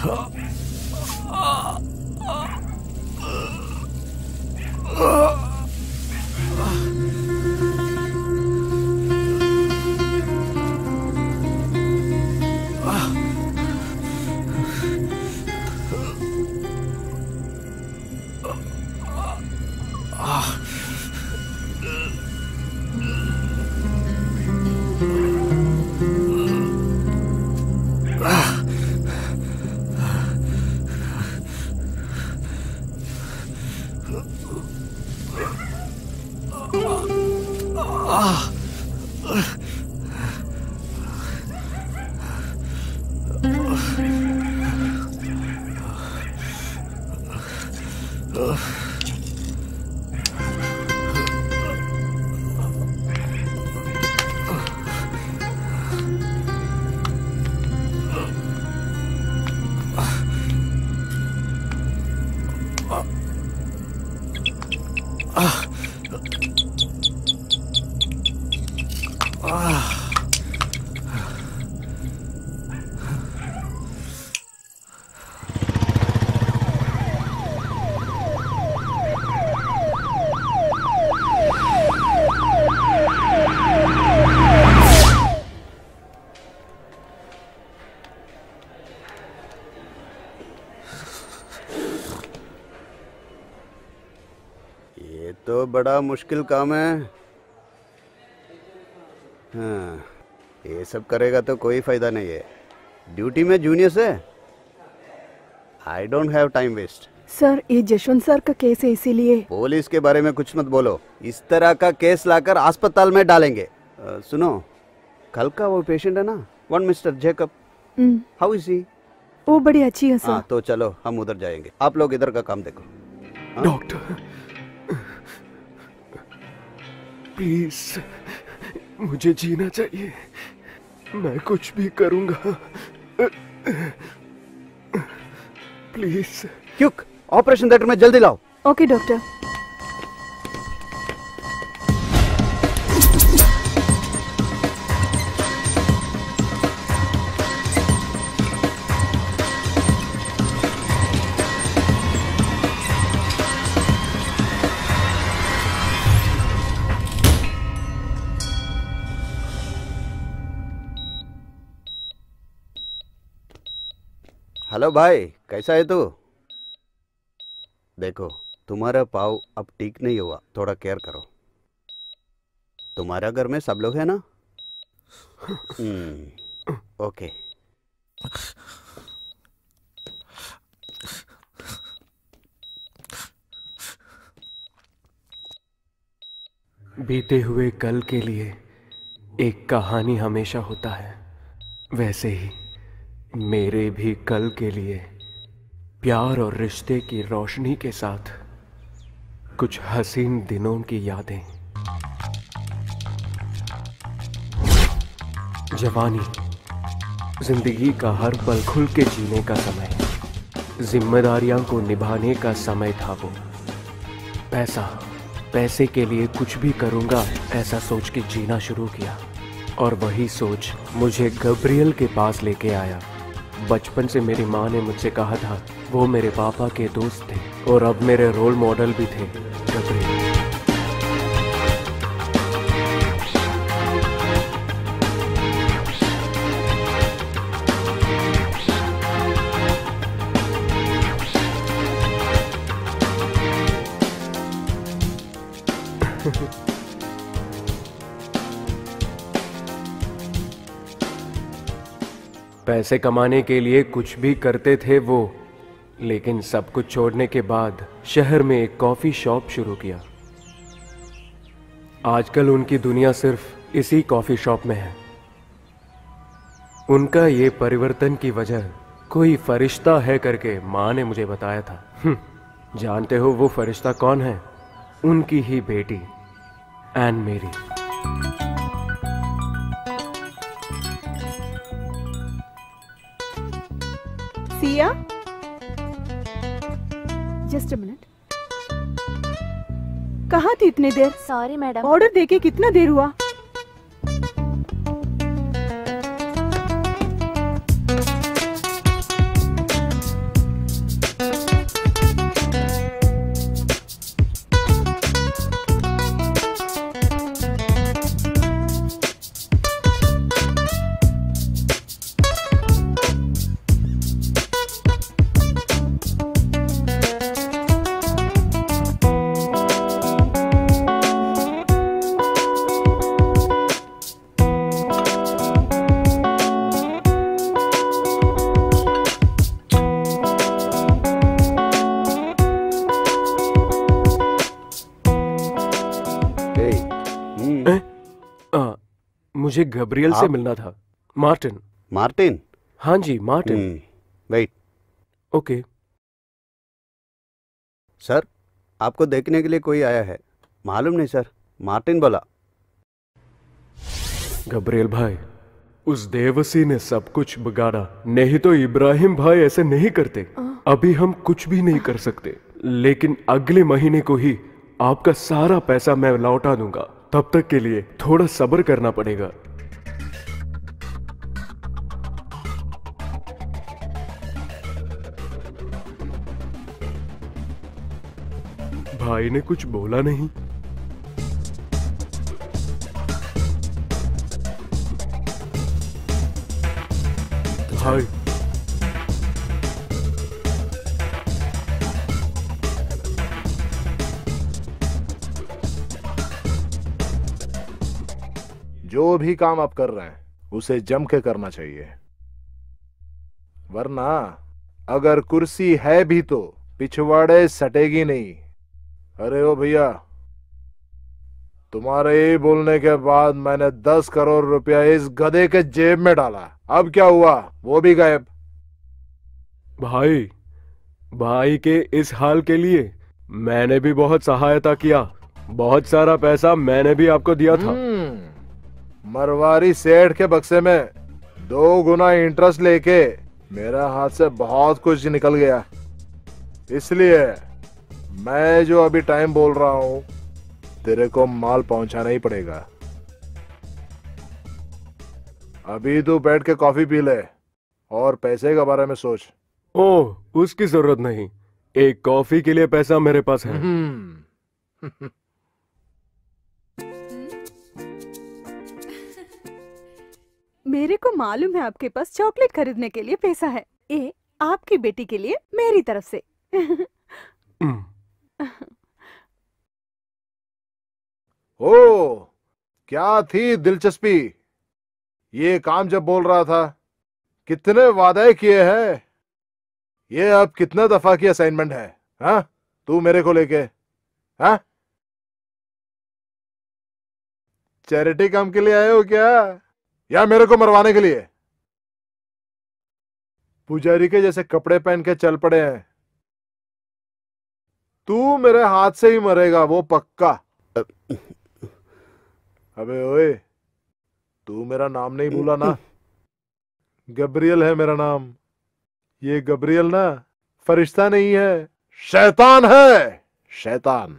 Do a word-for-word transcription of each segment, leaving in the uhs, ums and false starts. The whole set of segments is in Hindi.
तो बड़ा मुश्किल काम है। हाँ, ये सब करेगा तो कोई फायदा नहीं है। ड्यूटी में जूनियर है। I don't have time waste. Sir, ये जशवंत सर का केस है, इसीलिए। पुलिस के बारे में कुछ मत बोलो। इस तरह का केस लाकर अस्पताल में डालेंगे। आ, सुनो, कल का वो पेशेंट है ना, one mister Jacob, how is he? वो बड़ी अच्छी है सर। हाँ, तो चलो हम उधर जाएंगे। आप लोग इधर का काम देखो। डॉक्टर प्लीज, मुझे जीना चाहिए। मैं कुछ भी करूंगा, प्लीज। क्यों? ऑपरेशन थिएटर में जल्दी लाओ। Okay doctor. हेलो भाई, कैसा है तू? देखो, तुम्हारा पाँव अब ठीक नहीं हुआ, थोड़ा केयर करो। तुम्हारा घर में सब लोग हैं ना? Hmm, okay. बीते हुए कल के लिए एक कहानी हमेशा होता है, वैसे ही मेरे भी कल के लिए प्यार और रिश्ते की रोशनी के साथ कुछ हसीन दिनों की यादें। जवानी, जिंदगी का हर पल खुल के जीने का समय, जिम्मेदारियां को निभाने का समय था वो। पैसा, पैसे के लिए कुछ भी करूंगा ऐसा सोच के जीना शुरू किया, और वही सोच मुझे गब्रियल के पास लेके आया। बचपन से मेरी माँ ने मुझसे कहा था वो मेरे पापा के दोस्त थे और अब मेरे रोल मॉडल भी थे, गब्रियल। पैसे कमाने के लिए कुछ भी करते थे वो, लेकिन सब कुछ छोड़ने के बाद शहर में एक कॉफी शॉप शुरू किया। आजकल उनकी दुनिया सिर्फ इसी कॉफी शॉप में है। उनका ये परिवर्तन की वजह कोई फरिश्ता है करके माँ ने मुझे बताया था। जानते हो वो फरिश्ता कौन है? उनकी ही बेटी एन मेरी। Siya, just a minute. कहाँ थी इतनी देर? Sorry madam. ऑर्डर देके कितना देर हुआ? मुझे गब्रियल से आप? मिलना था। मार्टिन। मार्टिन? हाँ जी, मार्टिन। वेट। ओके। सर, आपको देखने के लिए कोई आया है। मालूम नहीं सर, मार्टिन बोला। गब्रियल भाई, उस देवसी ने सब कुछ बिगाड़ा, नहीं तो इब्राहिम भाई ऐसे नहीं करते। अभी हम कुछ भी नहीं कर सकते, लेकिन अगले महीने को ही आपका सारा पैसा मैं लौटा दूंगा। तब तक के लिए थोड़ा सब्र करना पड़ेगा। भाई ने कुछ बोला नहीं। भाई, जो भी काम आप कर रहे हैं उसे जम के करना चाहिए, वरना अगर कुर्सी है भी तो पिछवाड़े सटेगी नहीं। अरे ओ भैया, तुम्हारे ये बोलने के बाद मैंने दस करोड़ रुपया इस गधे के जेब में डाला, अब क्या हुआ? वो भी गायब। भाई, भाई के इस हाल के लिए मैंने भी बहुत सहायता किया। बहुत सारा पैसा मैंने भी आपको दिया था। मरवारी सेठ के बक्से में दो गुना इंटरेस्ट लेके मेरा हाथ से बहुत कुछ निकल गया, इसलिए मैं जो अभी टाइम बोल रहा हूं तेरे को माल पहुंचाना ही पड़ेगा। अभी तू बैठ के कॉफी पी ले और पैसे के बारे में सोच। ओह, उसकी जरूरत नहीं, एक कॉफी के लिए पैसा मेरे पास है। मेरे को मालूम है आपके पास चॉकलेट खरीदने के लिए पैसा है। ये आपकी बेटी के लिए मेरी तरफ से। ओ, क्या थी दिलचस्पी? ये काम जब बोल रहा था कितने वादे किए हैं, ये अब कितने दफा की असाइनमेंट है? हाँ, तू मेरे को लेके, हाँ? चैरिटी काम के लिए आए हो क्या, या मेरे को मरवाने के लिए? पुजारी के जैसे कपड़े पहन के चल पड़े हैं। तू मेरे हाथ से ही मरेगा, वो पक्का। अबे ओए, तू मेरा नाम नहीं भूला ना? गब्रियल है मेरा नाम। ये गब्रियल ना फरिश्ता नहीं है, शैतान है, शैतान।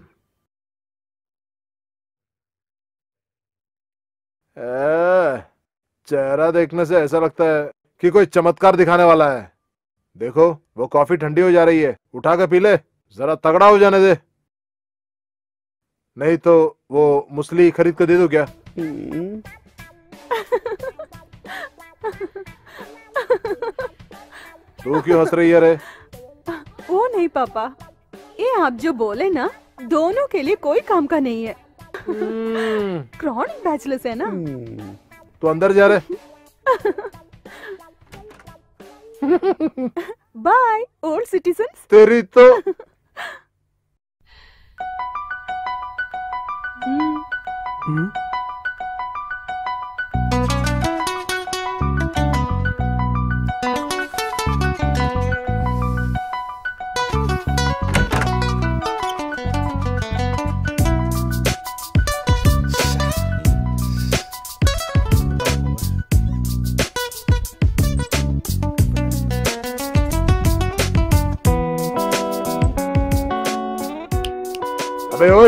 ए, चेहरा देखने से ऐसा लगता है कि कोई चमत्कार दिखाने वाला है। देखो, वो कॉफी ठंडी हो जा रही है, उठा के पी ले, जरा तगड़ा हो जाने दे, नहीं तो वो मुसली खरीद के दे दो क्या? तू क्यों हंस रही है रे? वो नहीं पापा, ये आप जो बोले ना, दोनों के लिए कोई काम का नहीं है। क्रॉनिक बैचलर्स है ना। तू अंदर जा रहे? Bye old citizens. तेरी तो हम्म? अबे ओए,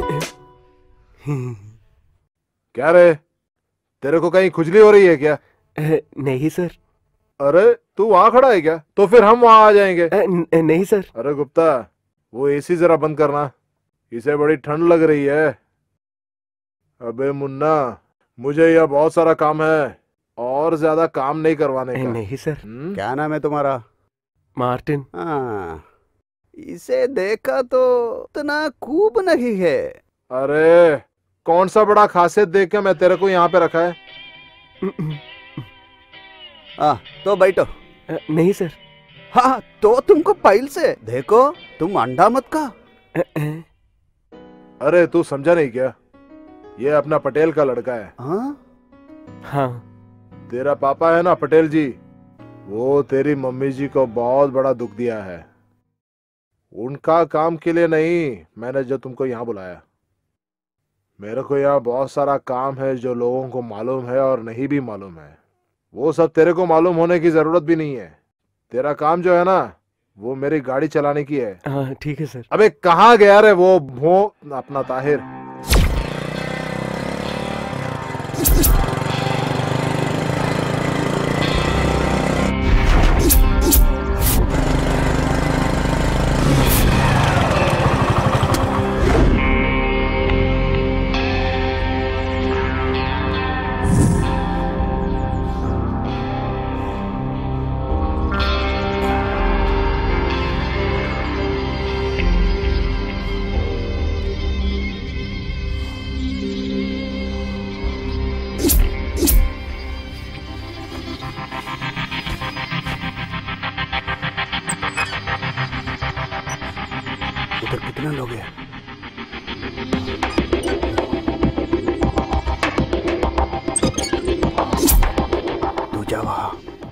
क्या रे, तेरे को कहीं खुजली हो रही है क्या? नहीं सर। अरे तू वहां खड़ा है क्या? तो फिर हम वहां आ जाएंगे। नहीं सर। अरे गुप्ता, वो एसी जरा बंद करना, इसे बड़ी ठंड लग रही है। अबे मुन्ना, मुझे यह बहुत सारा काम है और ज्यादा काम नहीं करवाने का। नहीं सर। हुँ? क्या नाम है तुम्हारा? मार्टिन। हाँ, इसे देखा तो इतना खूब नहीं है। अरे कौन सा बड़ा खासियत देख के मैं तेरे को यहाँ पे रखा है? हाँ तो बैठो। नहीं सर। हाँ तो तुमको पहल से देखो, तुम अंडा मत खा। अरे तू समझा नहीं क्या? ये अपना पटेल का लड़का है। हाँ? हाँ। तेरा पापा है ना पटेल जी, वो तेरी मम्मी जी को बहुत बड़ा दुख दिया है। उनका काम के लिए नहीं मैंने जो तुमको यहाँ बुलाया। मेरे को यहाँ बहुत सारा काम है जो लोगों को मालूम है और नहीं भी मालूम है। वो सब तेरे को मालूम होने की जरूरत भी नहीं है। तेरा काम जो है ना वो मेरी गाड़ी चलाने की है। हाँ ठीक है सर। अबे कहाँ गया रे वो वो अपना ताहिर? कितना लोग हैं? तू जा वहाँ।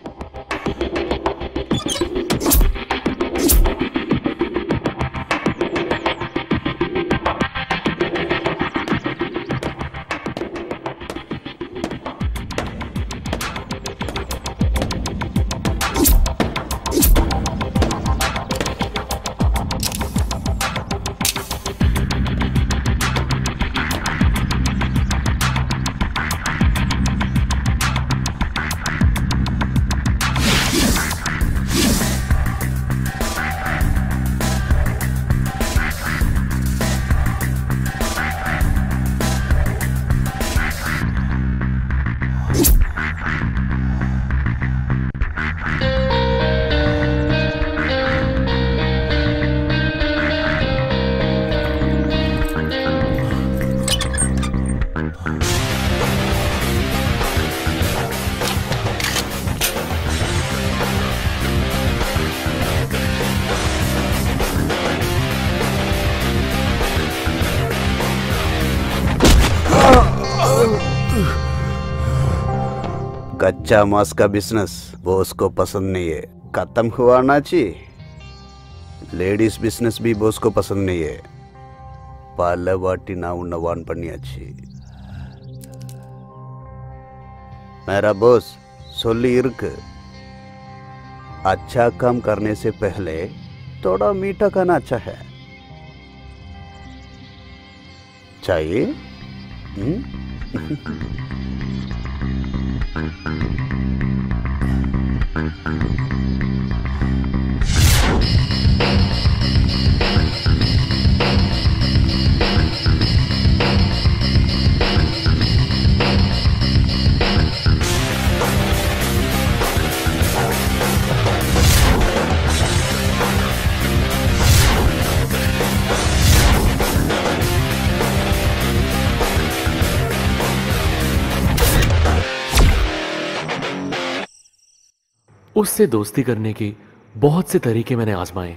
कच्चा मांस का बिजनेस बॉस को पसंद नहीं है, खत्म हुआ ना ची। लेडीज बिजनेस भी बॉस को पसंद नहीं है, पहले वाटी ना उन्ना वान पन्नियाची। मेरा बॉस सोली इर्क, अच्छा काम करने से पहले थोड़ा मीठा खाना अच्छा है। चाहिए? उससे दोस्ती करने की बहुत से तरीके मैंने आजमाए,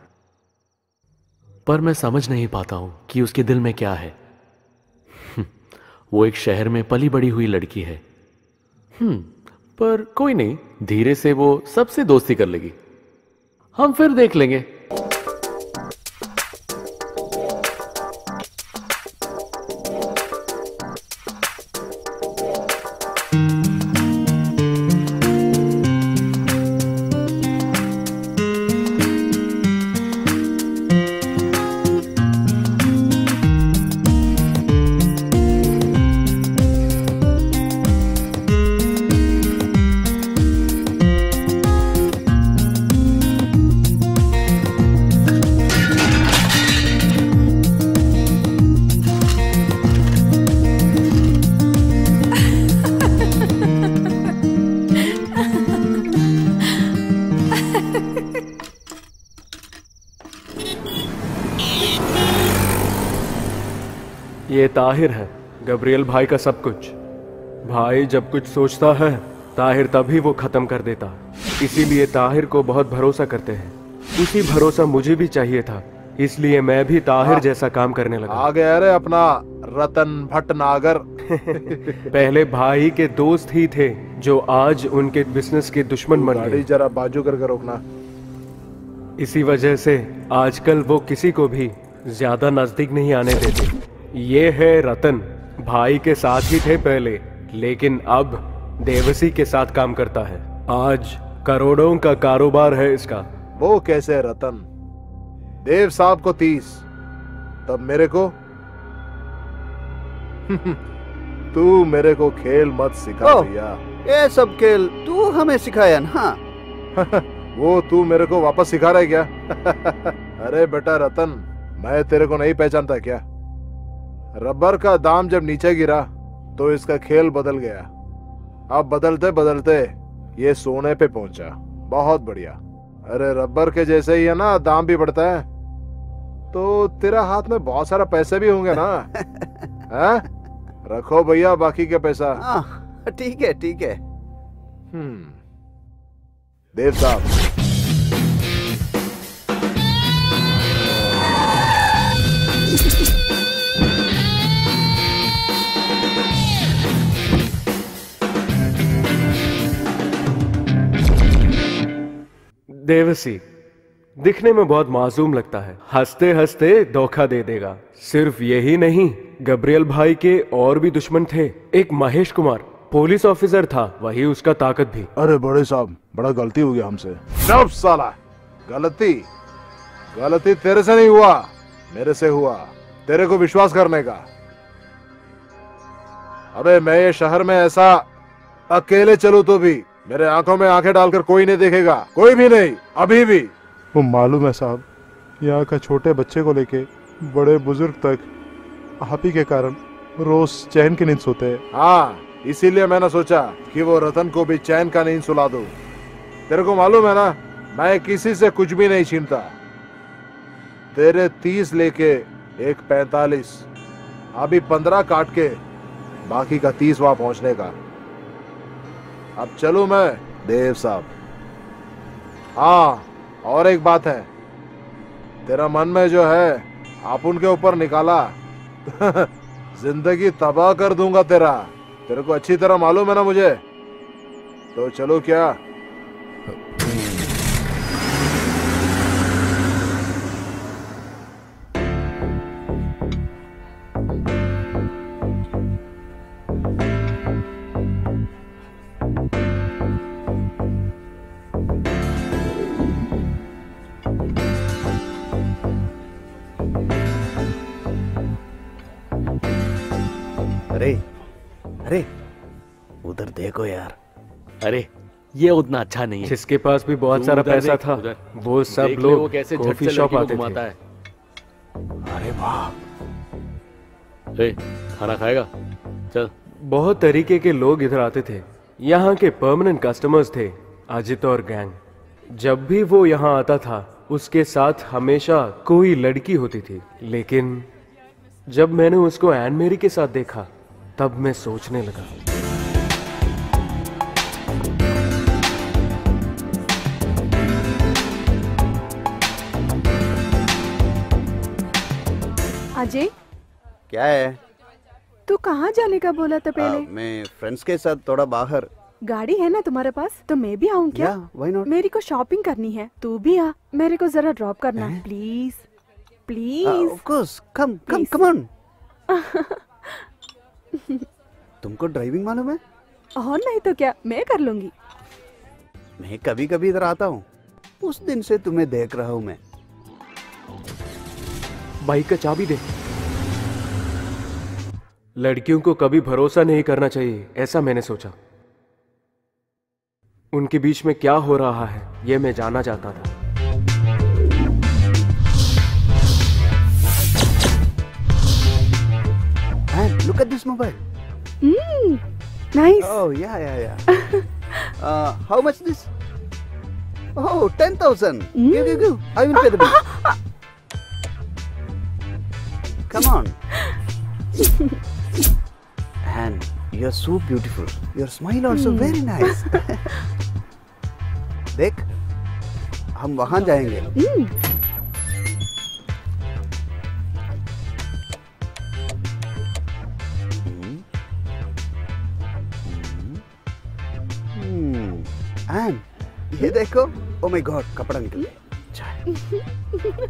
पर मैं समझ नहीं पाता हूं कि उसके दिल में क्या है। वो एक शहर में पली बड़ी हुई लड़की है। हम्म पर कोई नहीं, धीरे से वो सबसे दोस्ती कर लेगी। हम फिर देख लेंगे। ये ताहिर है, गब्रियल भाई का सब कुछ। भाई जब कुछ सोचता है ताहिर तभी वो खत्म कर देता, इसीलिए ताहिर को बहुत भरोसा करते हैं। उसी भरोसा मुझे भी चाहिए था, इसलिए मैं भी ताहिर जैसा काम करने लगा। आ गया रे अपना रतन भटनागर। पहले भाई के दोस्त ही थे जो आज उनके बिजनेस के दुश्मन बन गाड़ी गए। जरा बाजू करके रोकना। इसी वजह से आजकल वो किसी को भी ज्यादा नजदीक नहीं आने देते। ये है रतन, भाई के साथ ही थे पहले, लेकिन अब देवसी के साथ काम करता है। आज करोड़ों का कारोबार है इसका। वो कैसे है रतन? देव साहब को तीस, तब मेरे को तू मेरे को खेल मत सिखा ओह। भैया। ये सब खेल तू हमें सिखाया ना। वो तू मेरे को वापस सिखा रहा है क्या? अरे बेटा रतन, मैं तेरे को नहीं पहचानता क्या? रबर का दाम जब नीचे गिरा तो इसका खेल बदल गया। अब बदलते बदलते ये सोने पे पहुंचा। बहुत बढ़िया। अरे रबर के जैसे ही है ना, दाम भी बढ़ता है। तो तेरा हाथ में बहुत सारा पैसे भी होंगे ना? हैं? रखो भैया बाकी के पैसा। हाँ, ठीक है ठीक है। हम्म देव साहब, देवसी दिखने में बहुत मासूम लगता है, हंसते हंसते धोखा दे देगा। सिर्फ यही नहीं, गब्रियल भाई के और भी दुश्मन थे। एक महेश कुमार पुलिस ऑफिसर था, वही उसका ताकत भी। अरे बड़े साहब, बड़ा गलती हो गया हमसे। सब साला गलती गलती तेरे से नहीं हुआ, मेरे से हुआ, तेरे को विश्वास करने का। अबे मैं ये शहर में ऐसा अकेले चलूं तो भी मेरे आंखों में आंखें डालकर कोई नहीं देखेगा, कोई भी नहीं, अभी भी। वो मालूम है साहब, यहाँ का छोटे बच्चे को लेके बड़े बुजुर्ग तक आप ही के कारण रोज चैन की नींद सोते हैं। हाँ, इसीलिए मैंने सोचा कि वो रतन को भी चैन का नींद सुला दूं। तेरे को मालूम है ना, मैं किसी से कुछ भी नहीं छीनता। तेरे तीस लेके एक पैंतालीस, अभी पंद्रह काट के बाकी का तीस वहां पहुंचने का। अब चलूं मैं देव साहब? हाँ, और एक बात है, तेरा मन में जो है आप उनके ऊपर निकाला जिंदगी तबाह कर दूंगा तेरा। तेरे को अच्छी तरह मालूम है ना मुझे। तो चलो क्या? अरे अरे उधर देखो यार। अरे ये उतना अच्छा नहीं है। जिसके पास भी बहुत तू सारा उधर पैसा देख, था, उधर। वो सब देख ले वो लोग कैसे झट कॉफी से शॉप लड़की को आते घुमाता थे। है। अरे वाह, ए, खाना खाएगा? चल। बहुत तरीके के लोग इधर आते थे। यहाँ के परमानेंट कस्टमर्स थे अजित और गैंग। जब भी वो यहाँ आता था, उसके साथ हमेशा कोई लड़की होती थी। लेकिन जब मैंने उसको एन मेरी के साथ देखा, तब मैं सोचने लगा। अजय, क्या है? तू कहाँ जाने का बोला था आ, पहले? मैं फ्रेंड्स के साथ थोड़ा बाहर। गाड़ी है ना तुम्हारे पास? तो मैं भी आऊँ क्या? या, why not? मेरी को शॉपिंग करनी है, तू भी आ। मेरे को जरा ड्रॉप करना please please. Of course, come come Please. Come on. तुमको ड्राइविंग मालूम है? और नहीं तो क्या, मैं कर लूंगी। मैं कभी कभी इधर आता हूँ। उस दिन से तुम्हें देख रहा हूँ मैं। बाइक का चाबी दे। लड़कियों को कभी भरोसा नहीं करना चाहिए, ऐसा मैंने सोचा। उनके बीच में क्या हो रहा है, ये मैं जानना चाहता था। And look at this mobile. Hmm, nice. Oh yeah yeah yeah. uh, how much this? Oh, ten thousand. Give give give. I will pay the bill. Come on. And you're so beautiful. Your smile also very nice. देख, हम वहाँ जाएंगे। देखो, ओ माय गॉड, कपड़ा निकल गया। चाय।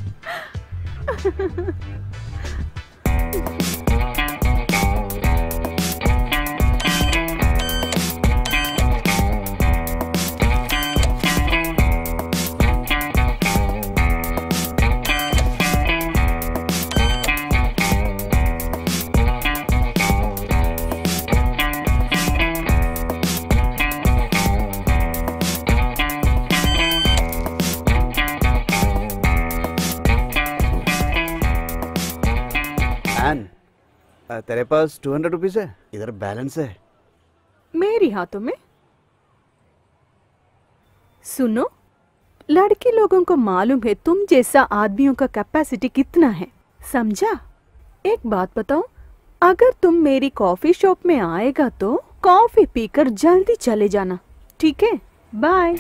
एन, तेरे पास टू हंड्रेड रुपीज है? इधर बैलेंस है। मेरी हाथों में? सुनो, लड़के लोगों को मालूम है तुम जैसा आदमियों का कैपेसिटी कितना है, समझा? एक बात बताओ, अगर तुम मेरी कॉफी शॉप में आएगा तो कॉफी पीकर जल्दी चले जाना, ठीक है? बाय।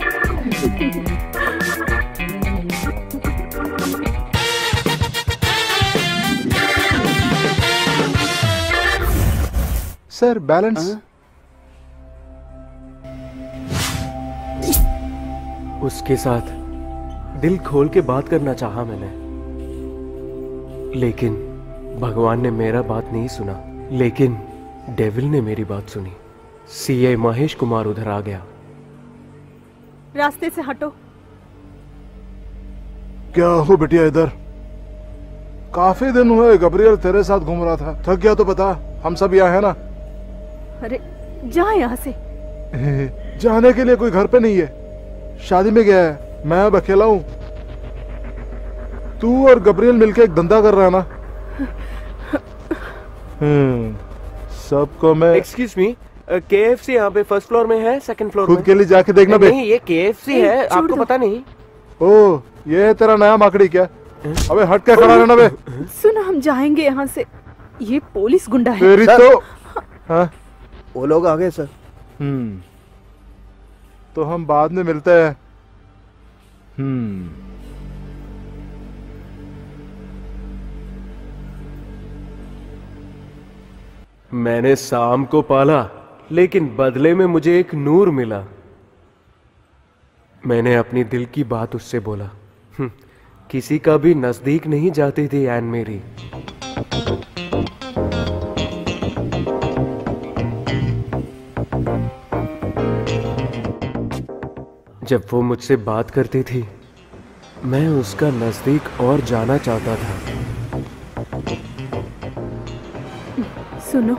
Sir balance. उसके साथ दिल खोल के बात करना चाहा मैंने, लेकिन भगवान ने मेरा बात नहीं सुना, लेकिन डेविल ने मेरी बात सुनी। सीए महेश कुमार उधर आ गया। रास्ते से हटो। क्या हो बिटिया इधर? काफी दिन हुए गब्रियल तेरे साथ घूम रहा था, थक गया तो बता, हम सब यहाँ है ना। अरे जा यहाँ से। जाने के लिए कोई घर पे नहीं है, शादी में गया है, मैं अब अकेला हूँ। तू और गब्रियल मिलके एक धंधा कर रहा है ना। हम्म, सबको मैं एक्सक्यूज मी, केएफसी यहाँ पे फर्स्ट फ्लोर में है, सेकंड फ्लोर में? खुद के लिए जाके देखना बे। नहीं, ये केएफसी है, आपको पता नहीं? ओ, ये है तेरा नया माकड़ी क्या? अबे हट के खड़ा रहना बे। सुनो, हम जाएंगे यहाँ से, ये पुलिस गुंडा है। तेरी तो हाँ? वो लोग आ गए सर। हम्म, तो हम बाद में मिलते हैं। हम्म, मैंने शाम को पाला, लेकिन बदले में मुझे एक नूर मिला। मैंने अपनी दिल की बात उससे बोला। हम्म, किसी का भी नजदीक नहीं जाती थी एन मेरी। जब वो मुझसे बात करती थी, मैं उसका नजदीक और जाना चाहता था। सुनो,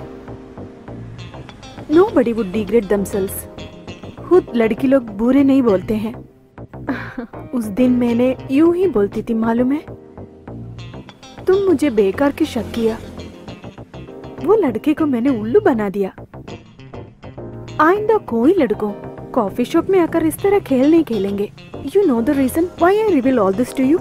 nobody would degrade damsels. खुद लड़की लोग बुरे नहीं बोलते हैं। उस दिन मैंने यूं ही बोलती थी, मालूम है? तुम मुझे बेकार के शक किया, वो लड़के को मैंने उल्लू बना दिया। आइंदा कोई लड़कों कॉफी शॉप में आकर इस तरह खेल नहीं खेलेंगे। You know the reason why I reveal all this to you?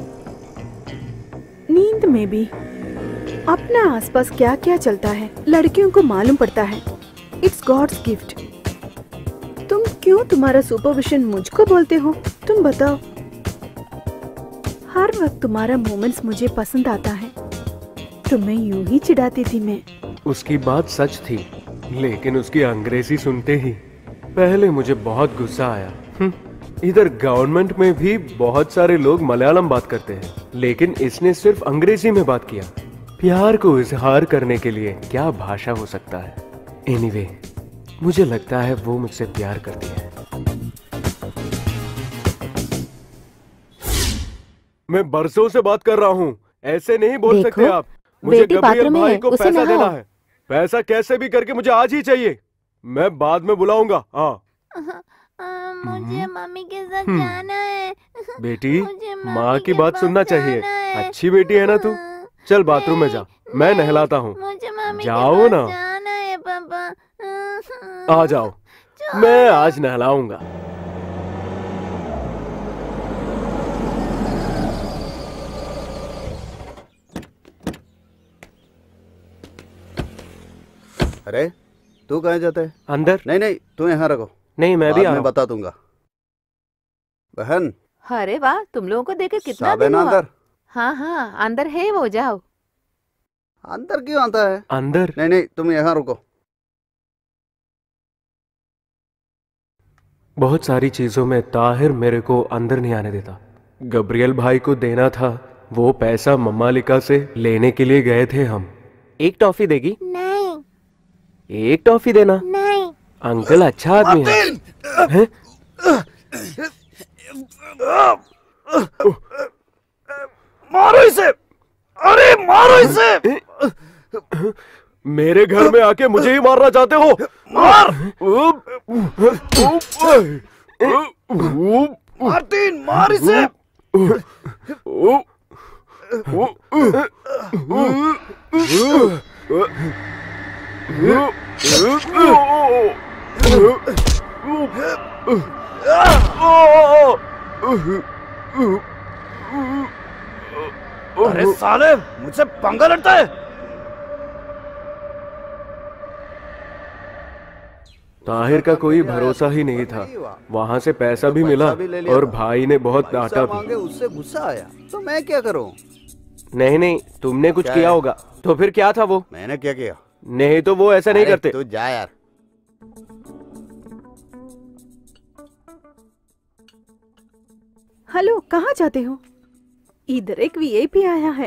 नींद में भी अपना आसपास क्या क्या चलता है लड़कियों को मालूम पड़ता है। It's God's gift. तुम क्यों तुम्हारा सुपरविजन मुझको बोलते हो? तुम बताओ। हर वक्त तुम्हारा मोमेंट्स मुझे पसंद आता है। तुम्हें यूं ही चिढ़ाती थी मैं। उसकी बात सच थी, लेकिन उसकी अंग्रेजी सुनते ही पहले मुझे बहुत गुस्सा आया। हम्म, इधर गवर्नमेंट में भी बहुत सारे लोग मलयालम बात करते हैं, लेकिन इसने सिर्फ अंग्रेजी में बात किया। प्यार को इजहार करने के लिए क्या भाषा हो सकता है? एनीवे, मुझे लगता है वो मुझसे प्यार करती है। मैं बरसों से बात कर रहा हूँ, ऐसे नहीं बोल देखो, सकते आप। मुझे बेटी गब्रियल बाथरूम में भाई है, को उसे पैसा नहाओ। देना है। पैसा कैसे भी करके मुझे आज ही चाहिए। मैं बाद में बुलाऊंगा। हाँ मुझे मम्मी के साथ हम्म। जाना है। बेटी, मुझे मम्मी माँ की के बात पास सुनना चाहिए। जाना है। अच्छी बेटी है ना तू? चल बाथरूम में जा, मैं नहीं, नहलाता हूँ। मुझे मम्मी जाओ के पास ना। जाना है पापा। आ जाओ, मैं आज नहलाऊंगा। अरे तू कहाँ जाता है? अंदर? नहीं नहीं, तू यहाँ रखो, नहीं, मैं बाद भी आ में रहा हूँ। बता दूंगा। बहन, अरे वाह, तुम लोगों को देखे कितना साहब है दिन ना हुआ। अंदर? हाँ हाँ, अंदर है वो, जाओ। अंदर क्यों आता है? अंदर? नहीं नहीं, तुम यहाँ रुको। बहुत सारी चीजों में ताहिर मेरे को अंदर नहीं आने देता। गब्रियल भाई को देना था, वो पैसा मम्मालिका से लेने के लिए गए थे हम। एक टॉफी देगी? नहीं एक टॉफी देना। नहीं। अंकल अच्छा आदमी है, हैं? मारो इसे, अरे मारो इसे। मेरे घर में आके मुझे ही मारना चाहते हो? मार मार्टिन, मार इसे। अरे साले, मुझसे पंगा लड़ता है। ताहिर का कोई भरोसा ही नहीं था। वहाँ से पैसा भी मिला और भाई ने बहुत डांटा भी। उससे गुस्सा आया तो मैं क्या करूं? नहीं नहीं, तुमने कुछ किया होगा। तो फिर क्या था वो? मैंने क्या किया? नहीं तो वो ऐसा नहीं करते। तू जा यार। हेलो, कहाँ जाते हो? इधर एक वीआईपी आया है।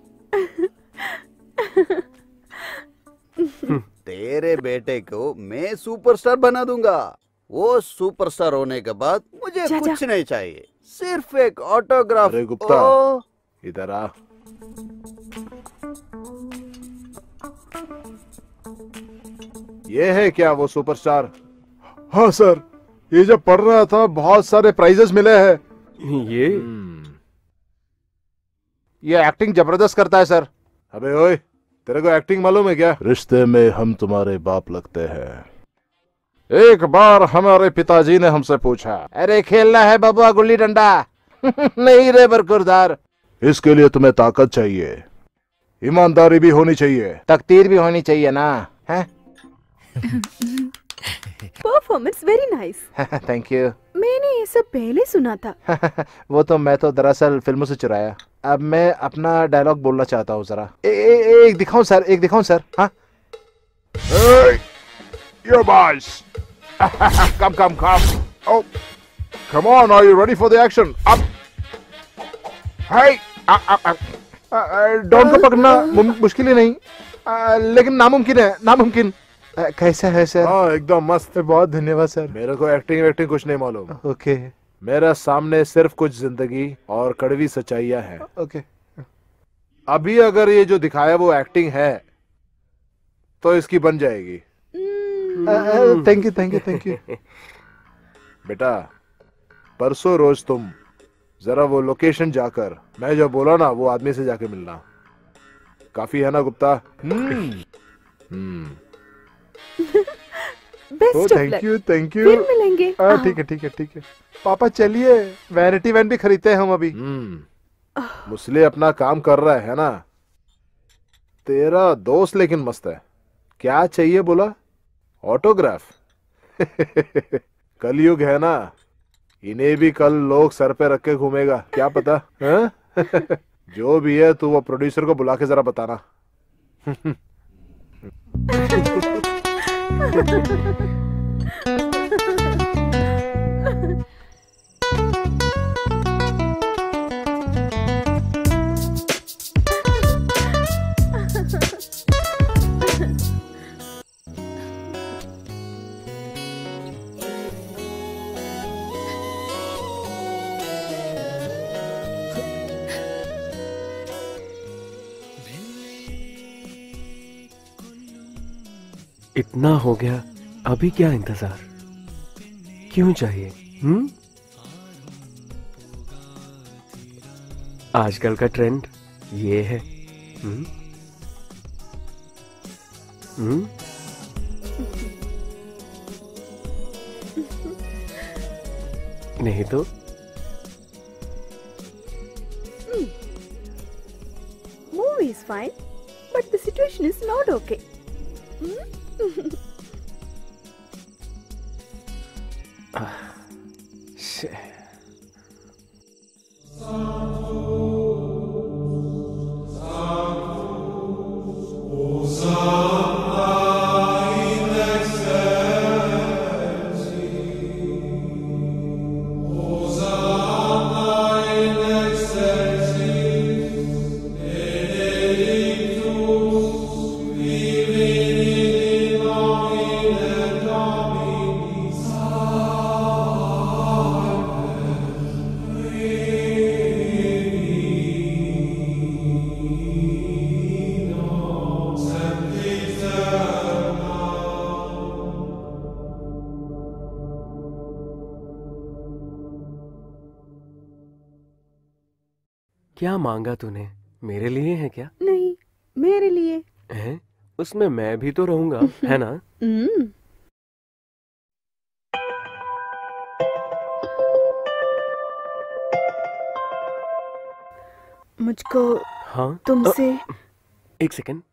तेरे बेटे को मैं सुपरस्टार बना दूंगा। वो सुपरस्टार होने के बाद मुझे जा, कुछ जा। नहीं चाहिए, सिर्फ एक ऑटोग्राफ। अरे गुप्ता, ओ, इधर आ। ये है क्या वो सुपरस्टार? हाँ सर, ये जब पढ़ रहा था बहुत सारे प्राइजेस मिले हैं। ये ये एक्टिंग जबरदस्त करता है सर। अबे ओए, तेरे को एक्टिंग मालूम है क्या? रिश्ते में हम तुम्हारे बाप लगते हैं। एक बार हमारे पिताजी ने हमसे पूछा, अरे खेलना है बबुआ गुल्ली डंडा? नहीं रे बरकुरदार, इसके लिए तुम्हें ताकत चाहिए, ईमानदारी भी होनी चाहिए, तकदीर भी होनी चाहिए ना, हैं? Performance very nice. Thank you. मैंने ये सब पहले सुना था। वो तो मैं तो दरअसल फिल्मों से चुराया। अब मैं अपना डायलॉग बोलना चाहता हूँ जरा। ए, ए, ए, एक दिखाऊं सर, एक दिखाऊं सर। हाँ, your boys. come, come, come. Oh, come on. Are you ready for the action? Up. Hey. Don को पकड़ना मुम- मुश्किल ही नहीं, आ, लेकिन नामुमकिन है, नामुमकिन। आ, कैसा है सर? हाँ, एकदम मस्त। बहुत धन्यवाद सर। मेरे को एक्टिंग एक्टिंग कुछ नहीं मालूम। ओके। मेरा सामने सिर्फ कुछ जिंदगी और कड़वी सच्चाइयां हैं। ओके। अभी अगर ये जो दिखाया वो एक्टिंग है तो इसकी बन जाएगी। Thank you, thank you, thank you. बेटा, परसों रोज तुम जरा वो लोकेशन जाकर मैं जो बोला ना वो आदमी से जाके मिलना। काफी है ना गुप्ता? हम्म। Best of thank luck. You, thank फिर यू। मिलेंगे। हाँ, आओ। ठीक है, ठीक है, ठीक है। पापा चलिए, वैनिटी वैन भी खरीदते हैं हम अभी। हम्म। मुसले अपना काम कर रहा है ना। तेरा दोस्त लेकिन मस्त है। क्या चाहिए बोला? ऑटोग्राफ? कलयुग है ना, इन्हें भी कल लोग सर पे रख के घूमेगा, क्या पता। हाँ? जो भी है तू वो प्रोड्यूसर को बुला के जरा बताना। इतना हो गया, अभी क्या इंतजार? क्यों चाहिए? हम्म? आजकल का ट्रेंड ये है। हम्म? हम्म? नहीं तो Movie is fine, but the situation is not okay. shit. क्या मांगा तूने? मेरे लिए है क्या? नहीं, मेरे लिए। हैं? उसमें मैं भी तो रहूंगा, है ना? हम्म। मुझको हाँ तुमसे अ, एक सेकंड।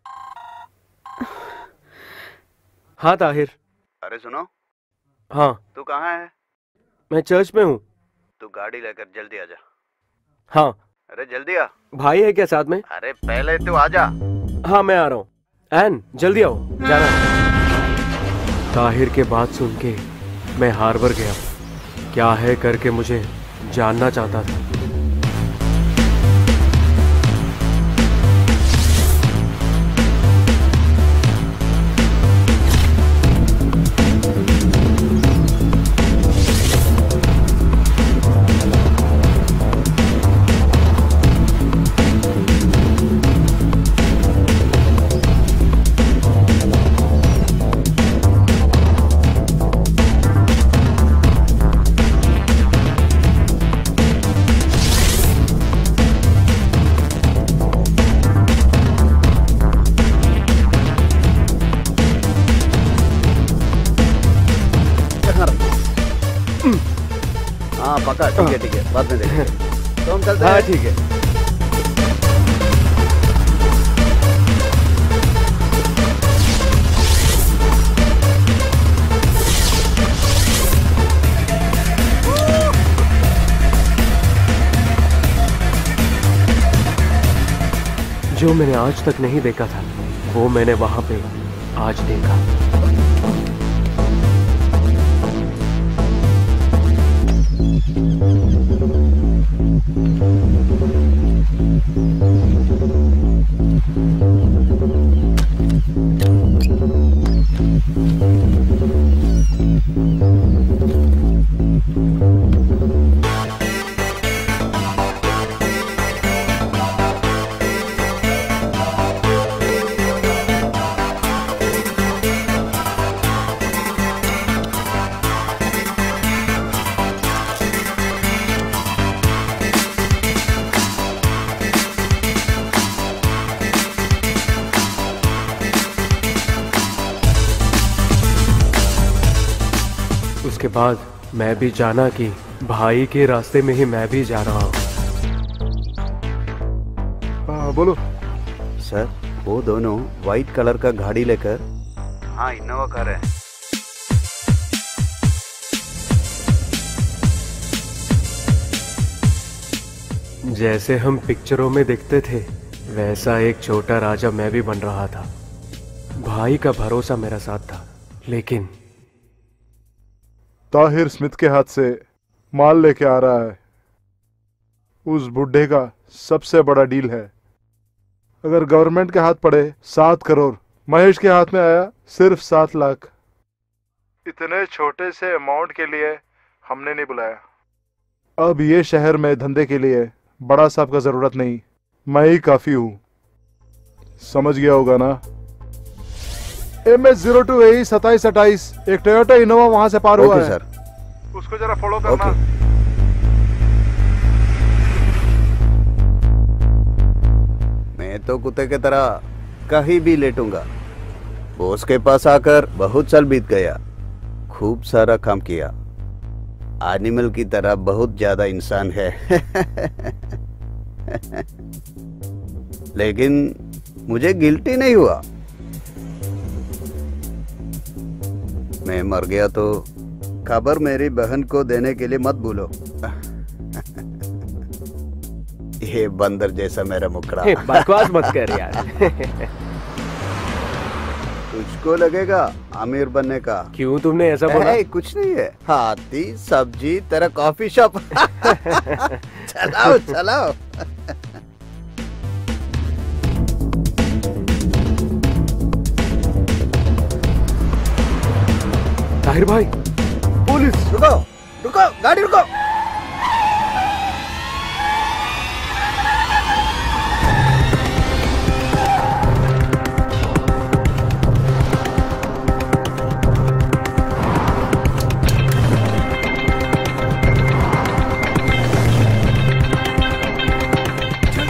हाँ ताहिर। अरे सुनो, हाँ तू कहाँ है? मैं चर्च में हूँ। तू गाड़ी लेकर जल्दी आ जा। हाँ अरे जल्दी आ। भाई है क्या साथ में? अरे पहले तू आ जा। हाँ मैं आ रहा हूँ। एन जल्दी आओ, जाना है। ताहिर के बात सुन के मैं हार्बर गया। क्या है करके मुझे जानना चाहता था। हाँ पक्का, ठीक है ठीक है, बाद में देखेंगे। तो हम चलते हाँ हैं। ठीक है। जो मैंने आज तक नहीं देखा था वो मैंने वहां पे आज देखा। उसके बाद मैं भी जाना कि भाई के रास्ते में ही मैं भी जा रहा हूँ। हाँ बोलो। सर वो दोनों व्हाइट कलर का गाड़ी लेकर, हाँ इनोवा कार है। जैसे हम पिक्चरों में देखते थे वैसा एक छोटा राजा मैं भी बन रहा था। भाई का भरोसा मेरा साथ था, लेकिन ताहिर स्मिथ के हाथ से माल लेके आ रहा है। उस बुढ़े का सबसे बड़ा डील है। अगर गवर्नमेंट के हाथ पड़े सात करोड़, महेश के हाथ में आया सिर्फ सात लाख। इतने छोटे से अमाउंट के लिए हमने नहीं बुलाया। अब ये शहर में धंधे के लिए बड़ा साहब का जरूरत नहीं, मैं ही काफी हूं। समझ गया होगा ना? M S zero two A सताइस अट्ठाईस एक टोयोटा इनोवा वहां से पार हुआ ओके है। सर। उसको जरा फॉलो करना। ओके। मैं तो कुत्ते की तरह कहीं भी लेटूंगा। बॉस के पास आकर बहुत साल बीत गया, खूब सारा काम किया। एनिमल की तरह बहुत ज्यादा इंसान है। लेकिन मुझे गिल्टी नहीं हुआ। मैं मर गया तो खबर मेरी बहन को देने के लिए मत भूलो। ये बंदर जैसा मेरा मुखड़ा। हे, बकवास मत कर यार। तुझको लगेगा अमीर बनने का। क्यों तुमने ऐसा बोला? ए, कुछ नहीं है। हाथी सब्जी तेरा कॉफी शॉप। चलाओ चलाओ। ताहिर भाई, पुलिस! रुको रुको, गाड़ी रुको। चल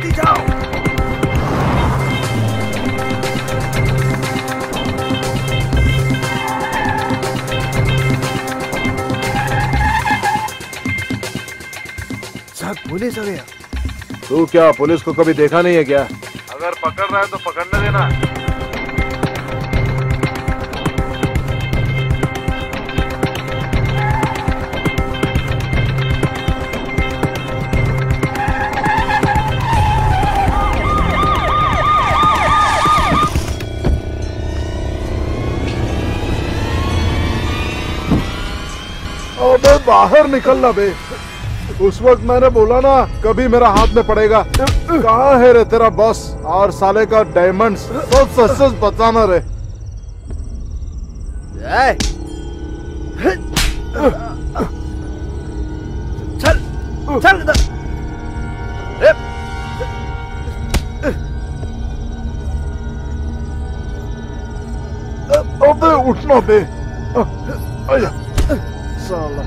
पुलिस आ गया। तू क्या पुलिस को कभी देखा नहीं है क्या? अगर पकड़ रहा है तो पकड़ने देना। अबे बाहर निकलना बे। उस वक्त मैंने बोला ना कभी मेरा हाथ में पड़ेगा। कहाँ है रे तेरा बॉस और साले का डायमंड्स? तो सच सच बताना रे। ए! चल चल इधर। ए! अबे उठना बे। आया साला।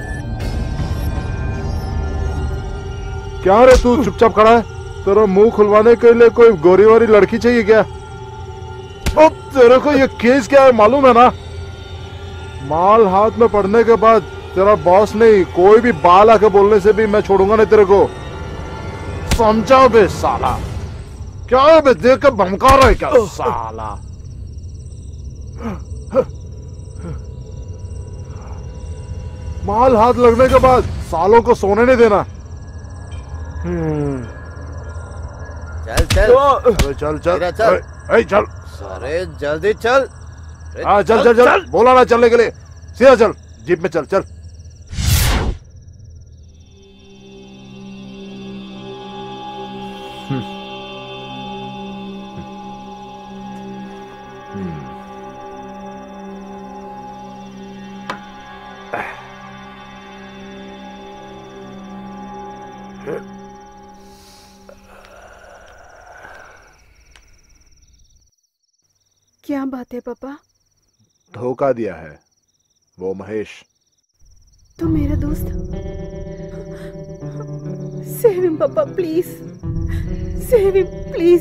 क्या रे तू चुपचाप खड़ा है? तेरा मुंह खुलवाने के लिए कोई गोरी वारी लड़की चाहिए क्या? अब तेरे को ये केस क्या है मालूम है ना? माल हाथ में पड़ने के बाद तेरा बॉस नहीं कोई भी बाल आके बोलने से भी मैं छोड़ूंगा नहीं तेरे को। समझा बे साला। क्या है बे देख के भमका रहा है क्या साला? माल हाथ लगने के बाद सालों को सोने नहीं देना। चल चल अरे चल चल तेरा चल। ए, ए, चल। अरे जल्दी चल। अरे हाँ चल चल चल बोला ना चलने के लिए। सीधा चल जीप में चल चल। क्या बात है पापा? धोखा दिया है वो महेश। तो मेरा दोस्त। सेव हिम पापा प्लीज। Save him please.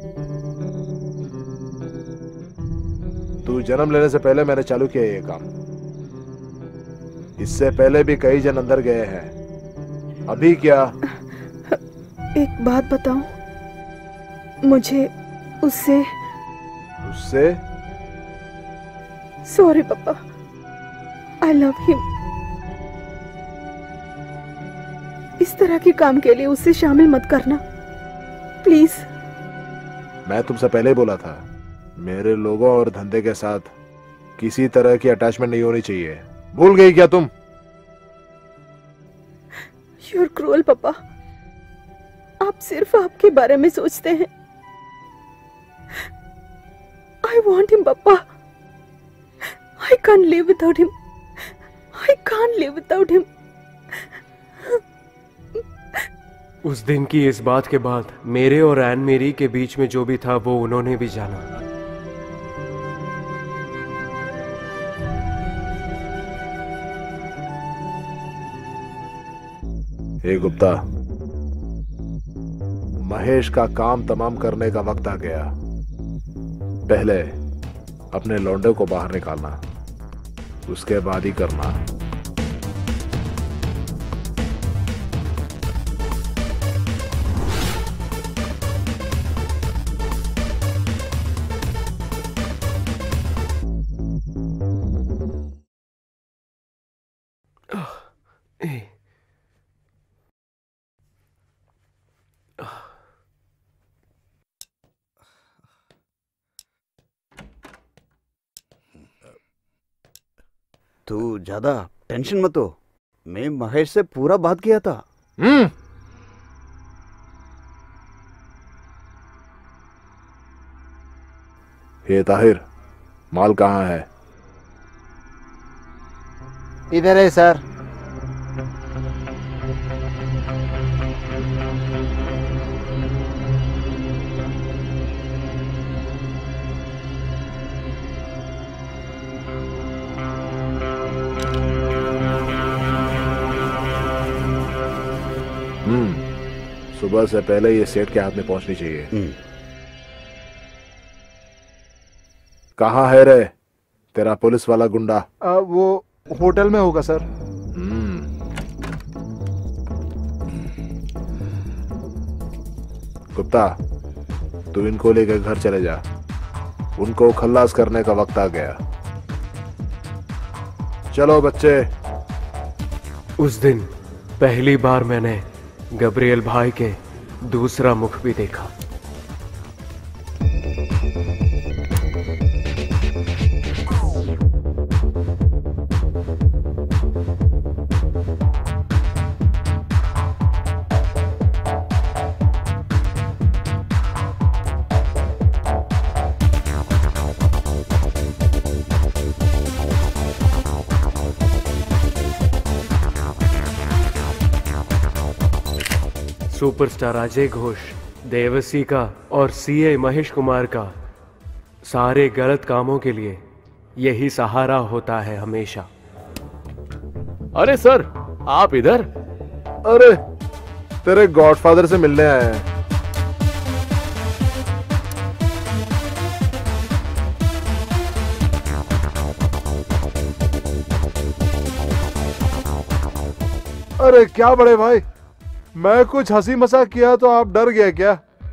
तू जन्म लेने से पहले मैंने चालू किया ये काम। इससे पहले भी कई जन अंदर गए हैं। अभी क्या? एक बात बताऊं, मुझे उससे उससे सॉरी पापा, आई लव हिम। इस तरह के काम के लिए उससे शामिल मत करना प्लीज। मैं तुमसे पहले ही बोला था मेरे लोगों और धंधे के साथ किसी तरह की अटैचमेंट नहीं होनी चाहिए। भूल गई क्या तुम? यू आर क्रूअल पापा। आप सिर्फ आपके बारे में सोचते हैं। I want him, Papa. I can't live without him. I can't live without him. उस दिन की इस बात के बाद मेरे और एन मेरी के बीच में जो भी था वो उन्होंने भी जाना। हे गुप्ता, महेश का काम तमाम करने का वक्त आ गया। पहले अपने लौंडे को बाहर निकालना, उसके बाद ही करना। तू ज्यादा टेंशन मत हो। मैं महेश से पूरा बात किया था। हम्म ये ताहिर, माल कहाँ है? इधर है सर। हम्म सुबह से पहले ये सेठ के हाथ में पहुंचनी चाहिए। हम्म। कहाँ है रे तेरा पुलिस वाला गुंडा? आ, वो होटल में होगा सर। हम्म कुत्ता, तू इनको लेकर घर चले जा। उनको खल्लास करने का वक्त आ गया। चलो बच्चे। उस दिन पहली बार मैंने गब्रियल भाई के दूसरा मुख भी देखा। सुपरस्टार अजय घोष, देवसी का और सीए महेश कुमार का सारे गलत कामों के लिए यही सहारा होता है हमेशा। अरे सर, आप इधर? अरे तेरे गॉडफादर से मिलने आए हैं। अरे क्या बड़े भाई, मैं कुछ हंसी मजाक किया तो आप डर गए क्या?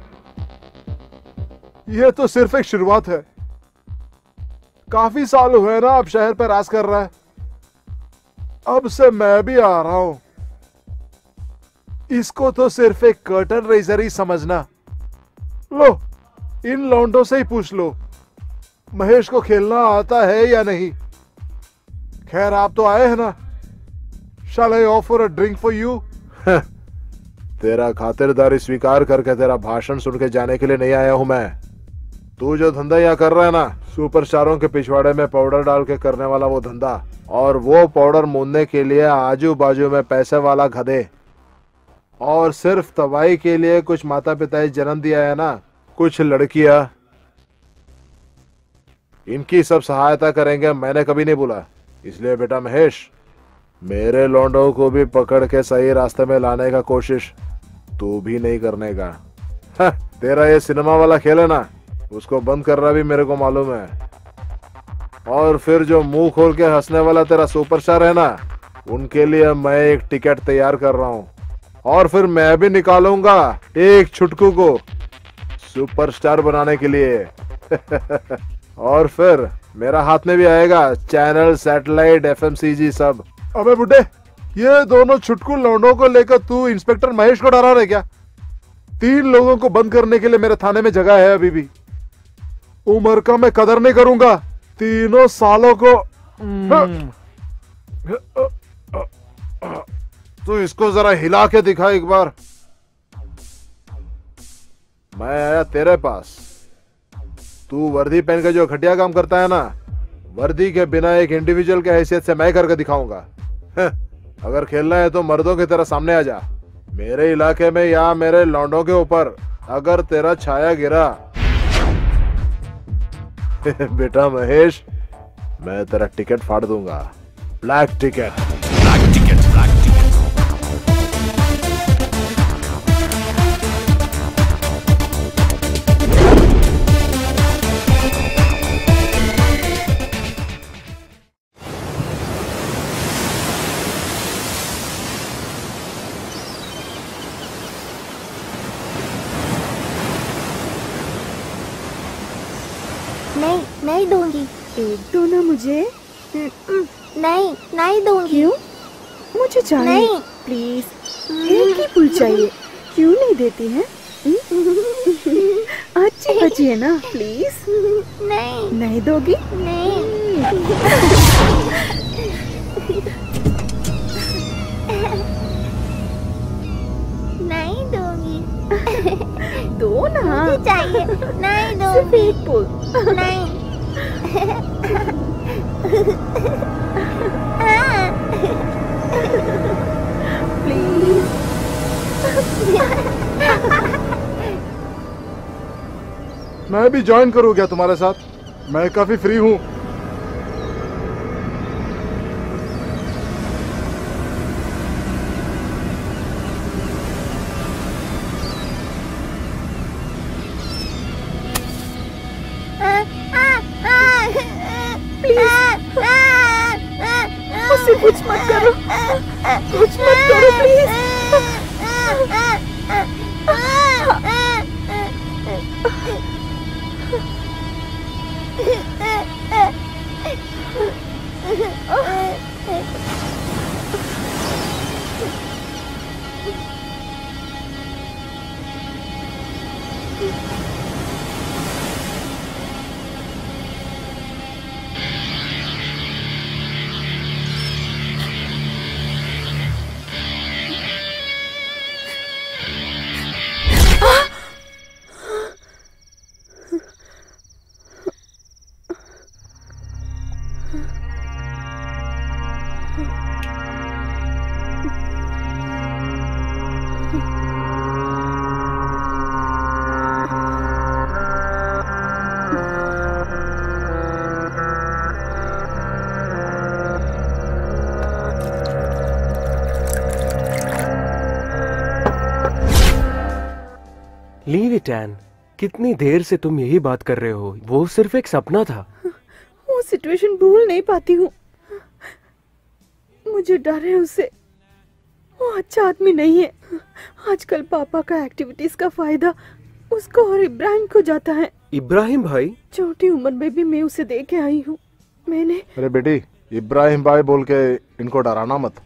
यह तो सिर्फ एक शुरुआत है। काफी साल हुए ना अब शहर पर राज कर रहा है। अब से मैं भी आ रहा हूं। इसको तो सिर्फ एक कर्टन रेजर ही समझना। लो, इन लौंडों से ही पूछ लो महेश को खेलना आता है या नहीं। खैर आप तो आए हैं ना। Shall I offer a drink for you? तेरा खातिरदारी स्वीकार करके तेरा भाषण सुन के जाने के लिए नहीं आया हूं मैं। तू जो धंधा यहाँ कर रहा है ना, सुपरस्टारों के पिछवाड़े में पाउडर डाल के करने वाला वो धंधा, और वो पाउडर मूंदने के लिए आजू बाजू में पैसे वाला गधे, और सिर्फ तबाही के लिए कुछ माता पिता ही जन्म दिया है ना, कुछ लड़कियां, इनकी सब सहायता करेंगे मैंने कभी नहीं बोला। इसलिए बेटा महेश, मेरे लौंडों को भी पकड़ के सही रास्ते में लाने का कोशिश तू भी नहीं करने का। हाँ, तेरा ये सिनेमा वाला खेल है ना, उसको बंद करना भी मेरे को मालूम है। और फिर जो मुंह खोल के हंसने वाला तेरा सुपरस्टार है ना, उनके लिए मैं एक टिकट तैयार कर रहा हूँ, और फिर मैं भी निकालूंगा एक छुटकू को सुपरस्टार बनाने के लिए। और फिर मेरा हाथ में भी आएगा चैनल, सैटेलाइट, एफएमसीजी सब। अबे बुड्ढे, ये दोनों छुटकू लौंडों को लेकर तू इंस्पेक्टर महेश को डरा रहे क्या? तीन लोगों को बंद करने के लिए मेरे थाने में जगह है अभी भी। उम्र का मैं कदर नहीं करूंगा। तीनों सालों को तू इसको जरा हिला के दिखा एक बार। मैं आया तेरे पास। तू वर्दी पहन के जो घटिया काम करता है ना, वर्दी के बिना एक इंडिविजुअल के हैसियत से मैं करके दिखाऊंगा। अगर खेलना है तो मर्दों की तरह सामने आ जा। मेरे इलाके में या मेरे लौंडों के ऊपर अगर तेरा छाया गिरा बेटा महेश, मैं तेरा टिकट फाड़ दूंगा। Black ticket, black ticket, black ticket. नहीं, नहीं दूंगी। एक दो ना मुझे। नहीं, नहीं दूंगी। क्यों? मुझे चाहिए। नहीं। प्लीज, एक ही फूल चाहिए। क्यों नहीं देती है? अच्छी बची है ना, प्लीज। नहीं। नहीं दोगी? नहीं। नहीं दूंगी। दो ना। मुझे चाहिए। नहीं सिर्फ दूंगी। एक फूल। नहीं। प्लीज। मैं भी ज्वाइन करूँ क्या तुम्हारे साथ? मैं काफी फ्री हूँ। मुझसे कुछ मत करो, कुछ मत करो प्लीज। Leave it N. कितनी देर से तुम यही बात कर रहे हो? वो सिर्फ एक सपना था। वो सिचुएशन भूल नहीं पाती हूँ। मुझे डर है उससे। वो अच्छा आदमी नहीं है। आजकल पापा का एक्टिविटीज का फायदा उसको और इब्राहिम को जाता है। इब्राहिम भाई? छोटी उम्र में भी मैं उसे देख के आई हूँ। मैंने अरे बेटी, इब्राहिम भाई बोल के इनको डराना मत।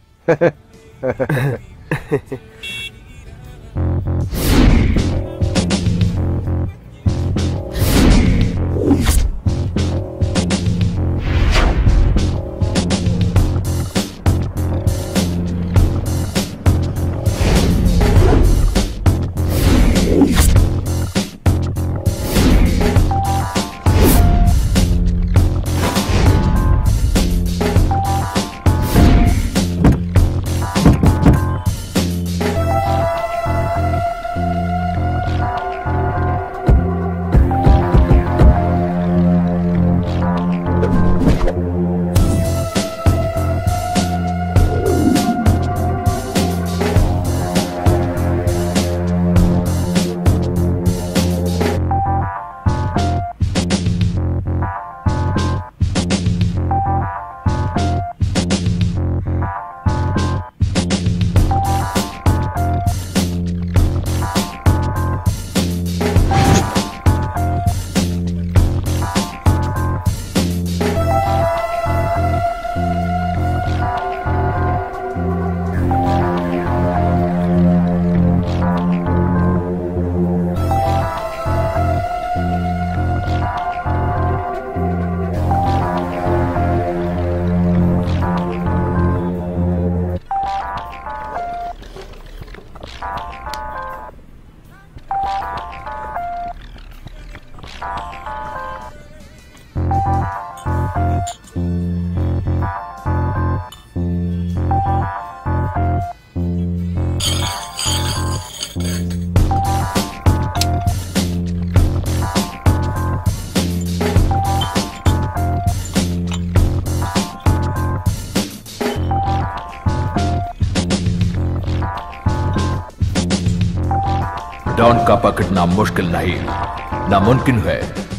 डॉन का पकड़ना मुश्किल नहीं, नामुमकिन है।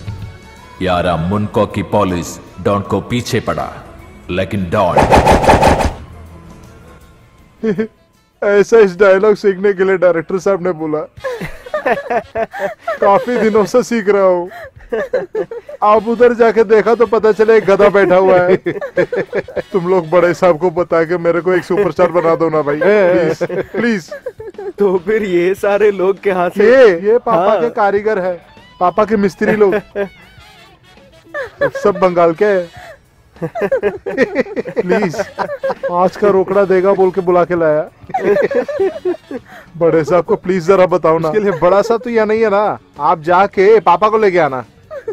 यारा मुनको की पुलिस डॉन को पीछे पड़ा, लेकिन डॉन ऐसा इस डायलॉग सीखने के लिए डायरेक्टर साहब ने बोला। काफी दिनों से सीख रहा हूँ। आप उधर जाके देखा तो पता चले एक गधा बैठा हुआ है। तुम लोग बड़े साहब को बता के मेरे को एक सुपरस्टार बना दो ना भाई, प्लीज प्लीज। तो फिर ये सारे लोग के हाथ से ये ये पापा हाँ। के कारीगर है, पापा के मिस्त्री लोग सब बंगाल के हैं। प्लीज आज का रोकड़ा देगा बोल के बुला के लाया। बड़े साहब को प्लीज जरा बताओ ना। उसके लिए बड़ा सा तो यह नहीं है ना, आप जाके पापा को लेके आना।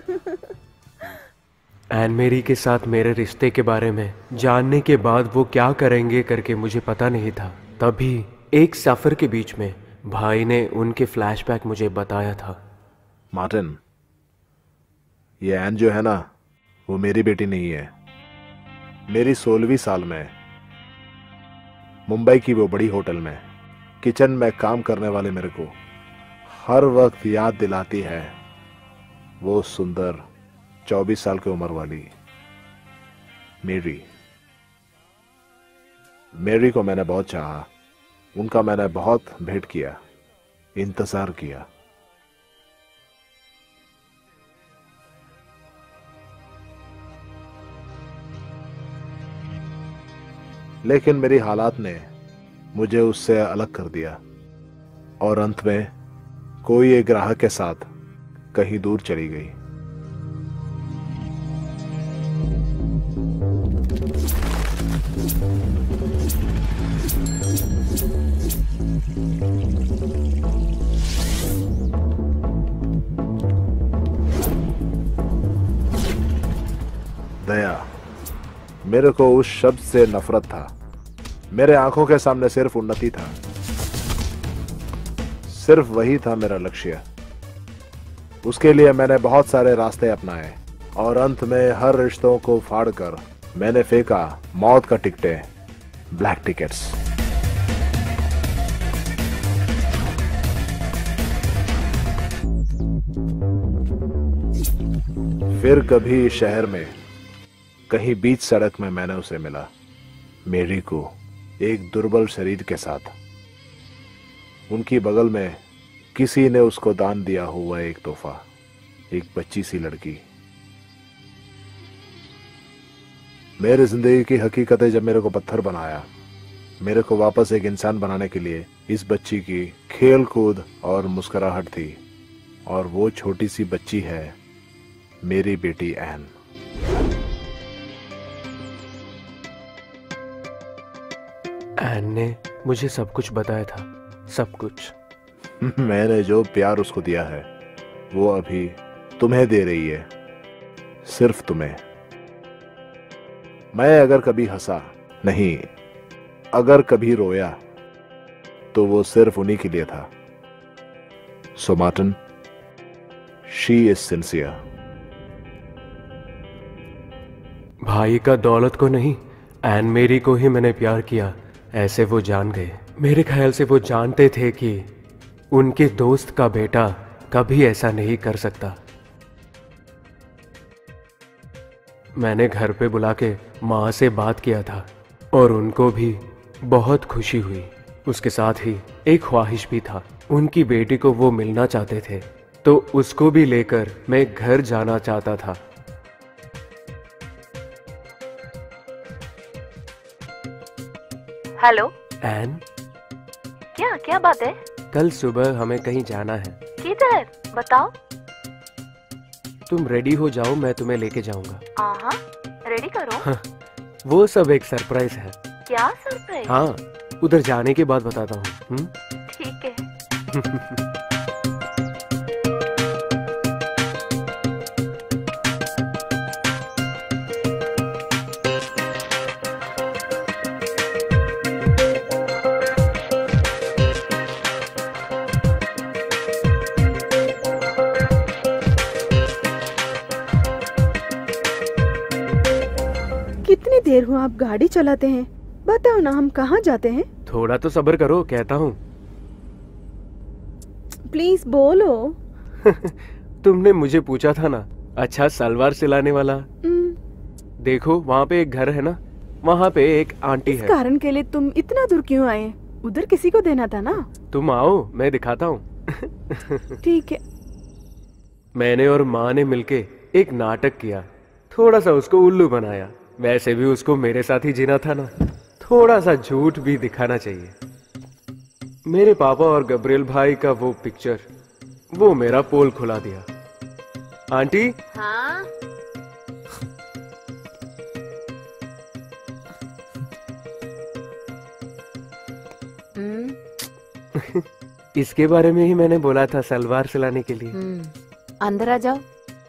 एन मेरी के साथ मेरे रिश्ते के बारे में जानने के बाद वो क्या करेंगे करके मुझे पता नहीं था। तभी एक सफर के बीच में भाई ने उनके फ्लैशबैक मुझे बताया था। मार्टिन, ये एन जो है ना, वो मेरी बेटी नहीं है। मेरी सोलहवीं साल में मुंबई की वो बड़ी होटल में किचन में काम करने वाले मेरे को हर वक्त याद दिलाती है वो सुंदर चौबीस साल की उम्र वाली मेरी। मेरी को मैंने बहुत चाहा, उनका मैंने बहुत भेंट किया, इंतजार किया। लेकिन मेरी हालात ने मुझे उससे अलग कर दिया और अंत में कोई एक ग्राहक के साथ कहीं दूर चली गई। दया, मेरे को उस शब्द से नफरत था। मेरे आंखों के सामने सिर्फ उन्नति था, सिर्फ वही था मेरा लक्ष्य। उसके लिए मैंने बहुत सारे रास्ते अपनाए और अंत में हर रिश्तों को फाड़कर मैंने फेंका मौत का टिकटे, ब्लैक टिकट्स। फिर कभी इस शहर में कहीं बीच सड़क में मैंने उसे मिला, मेरी को, एक दुर्बल शरीर के साथ। उनकी बगल में किसी ने उसको दान दिया हुआ एक तोहफा, एक बच्ची सी लड़की। मेरी जिंदगी की हकीकतें जब मेरे को पत्थर बनाया, मेरे को वापस एक इंसान बनाने के लिए इस बच्ची की खेल कूद और मुस्कुराहट थी, और वो छोटी सी बच्ची है मेरी बेटी एन। एन ने मुझे सब कुछ बताया था, सब कुछ। मैंने जो प्यार उसको दिया है वो अभी तुम्हें दे रही है, सिर्फ तुम्हें। मैं अगर कभी हंसा, नहीं, अगर कभी रोया, तो वो सिर्फ उन्हीं के लिए था। So Martin, she is sincere. भाई का दौलत को नहीं, एन मेरी को ही मैंने प्यार किया, ऐसे वो जान गए। मेरे ख्याल से वो जानते थे कि उनके दोस्त का बेटा कभी ऐसा नहीं कर सकता। मैंने घर पे बुला के माँ से बात किया था और उनको भी बहुत खुशी हुई। उसके साथ ही एक ख्वाहिश भी था, उनकी बेटी को वो मिलना चाहते थे, तो उसको भी लेकर मैं घर जाना चाहता था। हेलो एन, क्या क्या बात है? कल सुबह हमें कहीं जाना है। किधर बताओ? तुम रेडी हो जाओ, मैं तुम्हें लेके जाऊंगा। हाँ, रेडी करो। हाँ, वो सब एक सरप्राइज है। क्या सरप्राइज? हाँ, उधर जाने के बाद बताता हूँ। ठीक है। कितनी देर हुआ आप गाड़ी चलाते हैं? बताओ ना, हम कहाँ जाते हैं? थोड़ा तो सब्र करो, कहता हूँ। प्लीज बोलो। तुमने मुझे पूछा था ना, अच्छा सलवार सिलाने वाला। देखो वहाँ पे एक घर है ना, वहाँ पे एक आंटी इस है। कारण के लिए तुम इतना दूर क्यों आए? उधर किसी को देना था ना। तुम आओ, मैं दिखाता हूँ। ठीक है। मैंने और माँ ने मिलके एक नाटक किया, थोड़ा सा उसको उल्लू बनाया। वैसे भी उसको मेरे साथ ही जीना था ना, थोड़ा सा झूठ भी दिखाना चाहिए। मेरे पापा और गब्रियल भाई का वो पिक्चर, वो मेरा पोल खुला दिया। आंटी। हाँ? इसके बारे में ही मैंने बोला था, सलवार सिलाने के लिए। अंदर आ जाओ।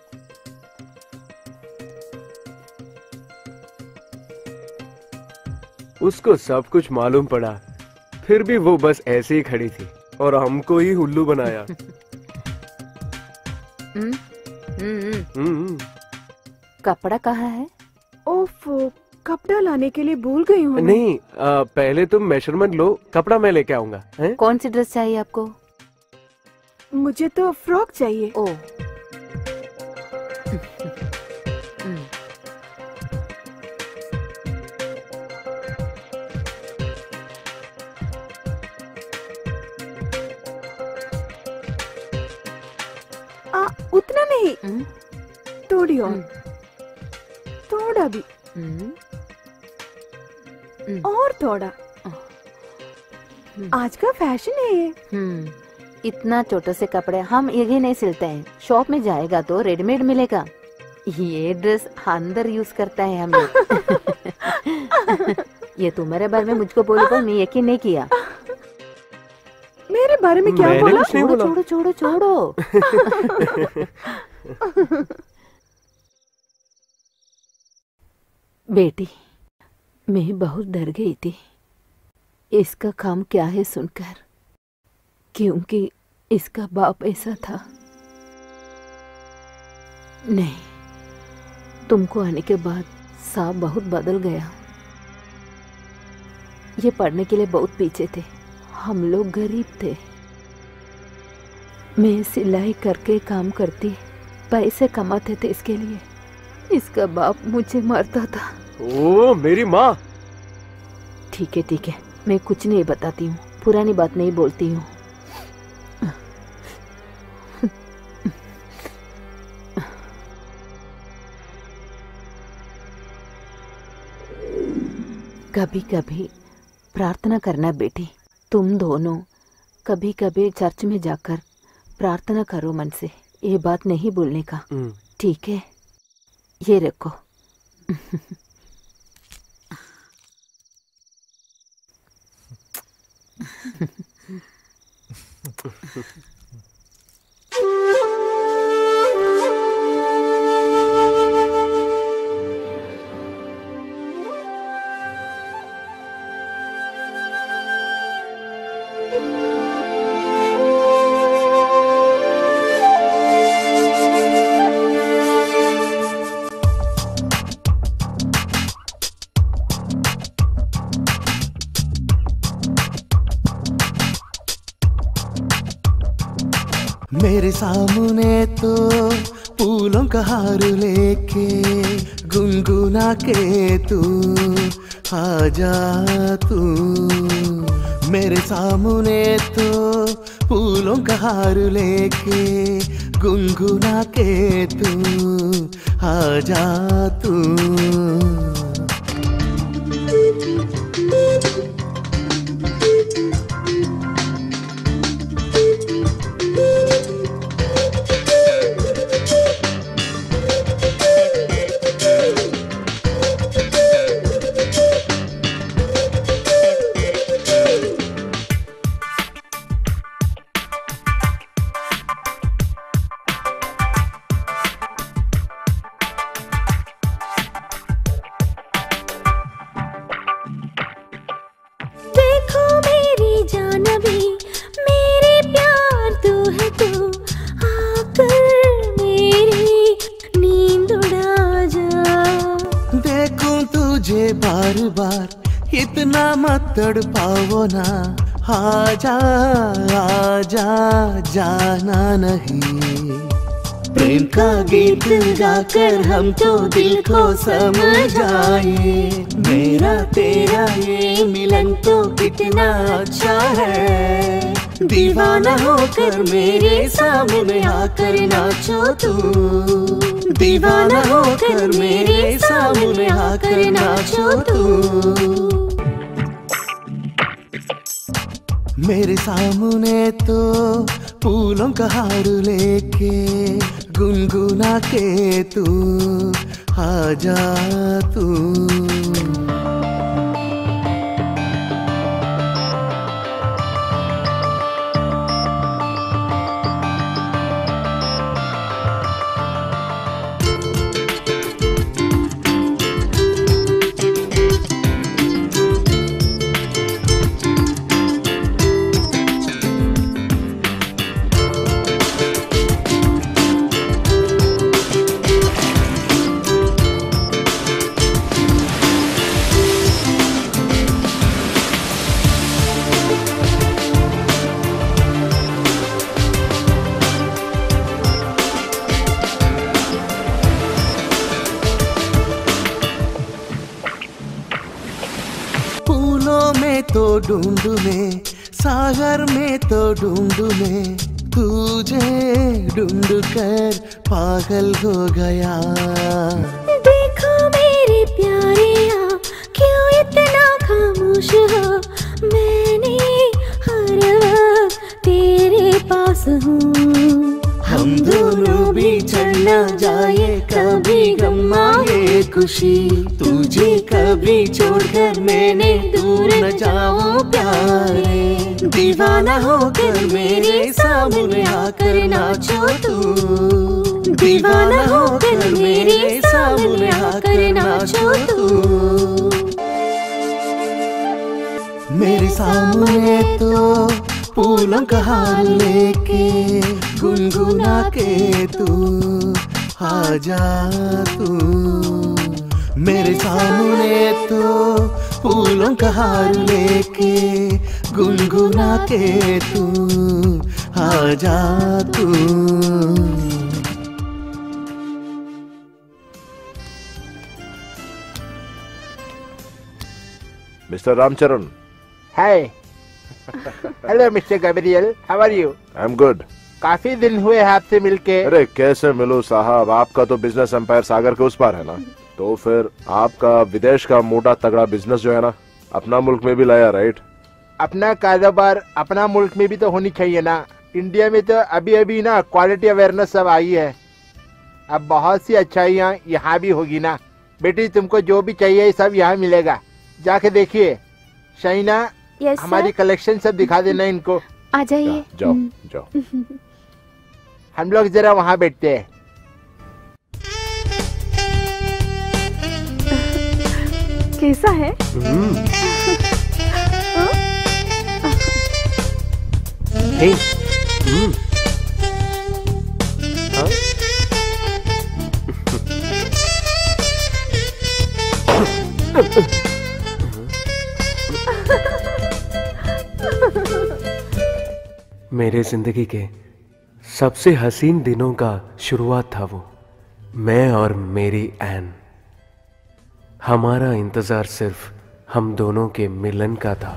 उसको सब कुछ मालूम पड़ा, फिर भी वो बस ऐसे ही खड़ी थी और हमको ही उल्लू बनाया। हम्म, हम्म, हम्म। कपड़ा कहाँ है? ओफो, कपड़ा लाने के लिए भूल गई हूँ। नहीं, आ, पहले तुम मेजरमेंट लो, कपड़ा मैं लेके आऊंगा। हैं? कौन सी ड्रेस चाहिए आपको? मुझे तो फ्रॉक चाहिए। ओ, आ, उतना नहीं, थोड़ी और, थोड़ा भी, और थोड़ा। आज का फैशन है ये। हम्म, इतना छोटे से कपड़े हम यही नहीं सिलते हैं। शॉप में जाएगा तो रेडीमेड मिलेगा। ये ड्रेस अंदर यूज करता है हम लोग। ये तुम्हारे बारे में मुझको बोले पर मैं यकीन नहीं किया। मेरे बारे में क्या बोला? छोड़ो छोड़ो छोड़ो छोड़ो। बेटी, मैं बहुत डर गई थी इसका काम क्या है सुनकर, क्योंकि इसका बाप ऐसा था। नहीं, तुमको आने के बाद साहब बहुत बदल गया। ये पढ़ने के लिए बहुत पीछे थे, हम लोग गरीब थे। मैं सिलाई करके काम करती, पैसे कमाते थे इसके लिए। इसका बाप मुझे मारता था। ओ मेरी माँ। ठीक है ठीक है, मैं कुछ नहीं बताती हूँ, पुरानी बात नहीं बोलती हूँ। कभी कभी प्रार्थना करना बेटी, तुम दोनों कभी कभी चर्च में जाकर प्रार्थना करो मन से। ये बात नहीं बोलने का, ठीक है? ये रखो। मेरे सामने तो फूलों का हार लेके गुनगुना के तू आ जा तू। मेरे सामने तो फूलों का हार लेके गुनगुना के तू आ जा तू। बार बार इतना मत तड़पाओ ना, आजा आजा जाना नहीं। प्रेम का गीत गाकर हम तो दिल को समझाए, मेरा तेरा ये मिलन तो कितना अच्छा है। दीवाना होकर मेरे सामने आकर नाचो तू, दीवाना होकर मेरे सामने आकर नाचो तू। मेरे सामने तो फूलों का हार लेके गुनगुना के तू आ जा तू। तो ढूंढ में, सागर में तो ढूंढ में, तुझे ढूंढ कर पागल हो गया। देखो मेरे प्यारे आ, क्यों इतना खामोश हो? मैंने हर वक्त तेरे पास हूँ। हम दोनों भी चढ़ना जाए, कभी गम आए खुशी, तुझे कभी छोड़कर मैंने दूर न जाऊं प्यारे। दीवाना होकर मेरे सामने आकर नाचो तू, दीवाना होकर मेरे सामने आकर नाचो तू। मेरे सामने तो फूलों का हार लेके गुनगुना के तू आ जा तू। मेरे सामने तो फूलों का हार लेके गुनगुना के तू आजा तू। Mister Ramcharan. Hi. Hello mister Gabriel, how are you? I am good. काफी दिन हुए हैं आपसे मिलके। अरे कैसे मिलूं साहब, आपका तो बिजनेस एम्पायर सागर के उस पार है ना, तो फिर आपका विदेश का मोटा तगड़ा बिजनेस जो है ना, अपना मुल्क में भी लाया, राइट? अपना कारोबार अपना मुल्क में भी तो होनी चाहिए ना। इंडिया में तो अभी अभी ना क्वालिटी अवेयरनेस सब आई है, अब बहुत सी अच्छाइयाँ यहाँ भी होगी ना। बेटी तुमको जो भी चाहिए सब यहाँ मिलेगा, जाके देखिए। शाइना, yes, हमारी कलेक्शन सब दिखा देना इनको। आ जाइए। जाओ जाओ। हम लोग जरा वहाँ बैठते हैं। कैसा है? हे, हम्म, हाँ? मेरे जिंदगी के सबसे हसीन दिनों का शुरुआत था वो, मैं और मेरी एन। हमारा इंतजार सिर्फ हम दोनों के मिलन का था।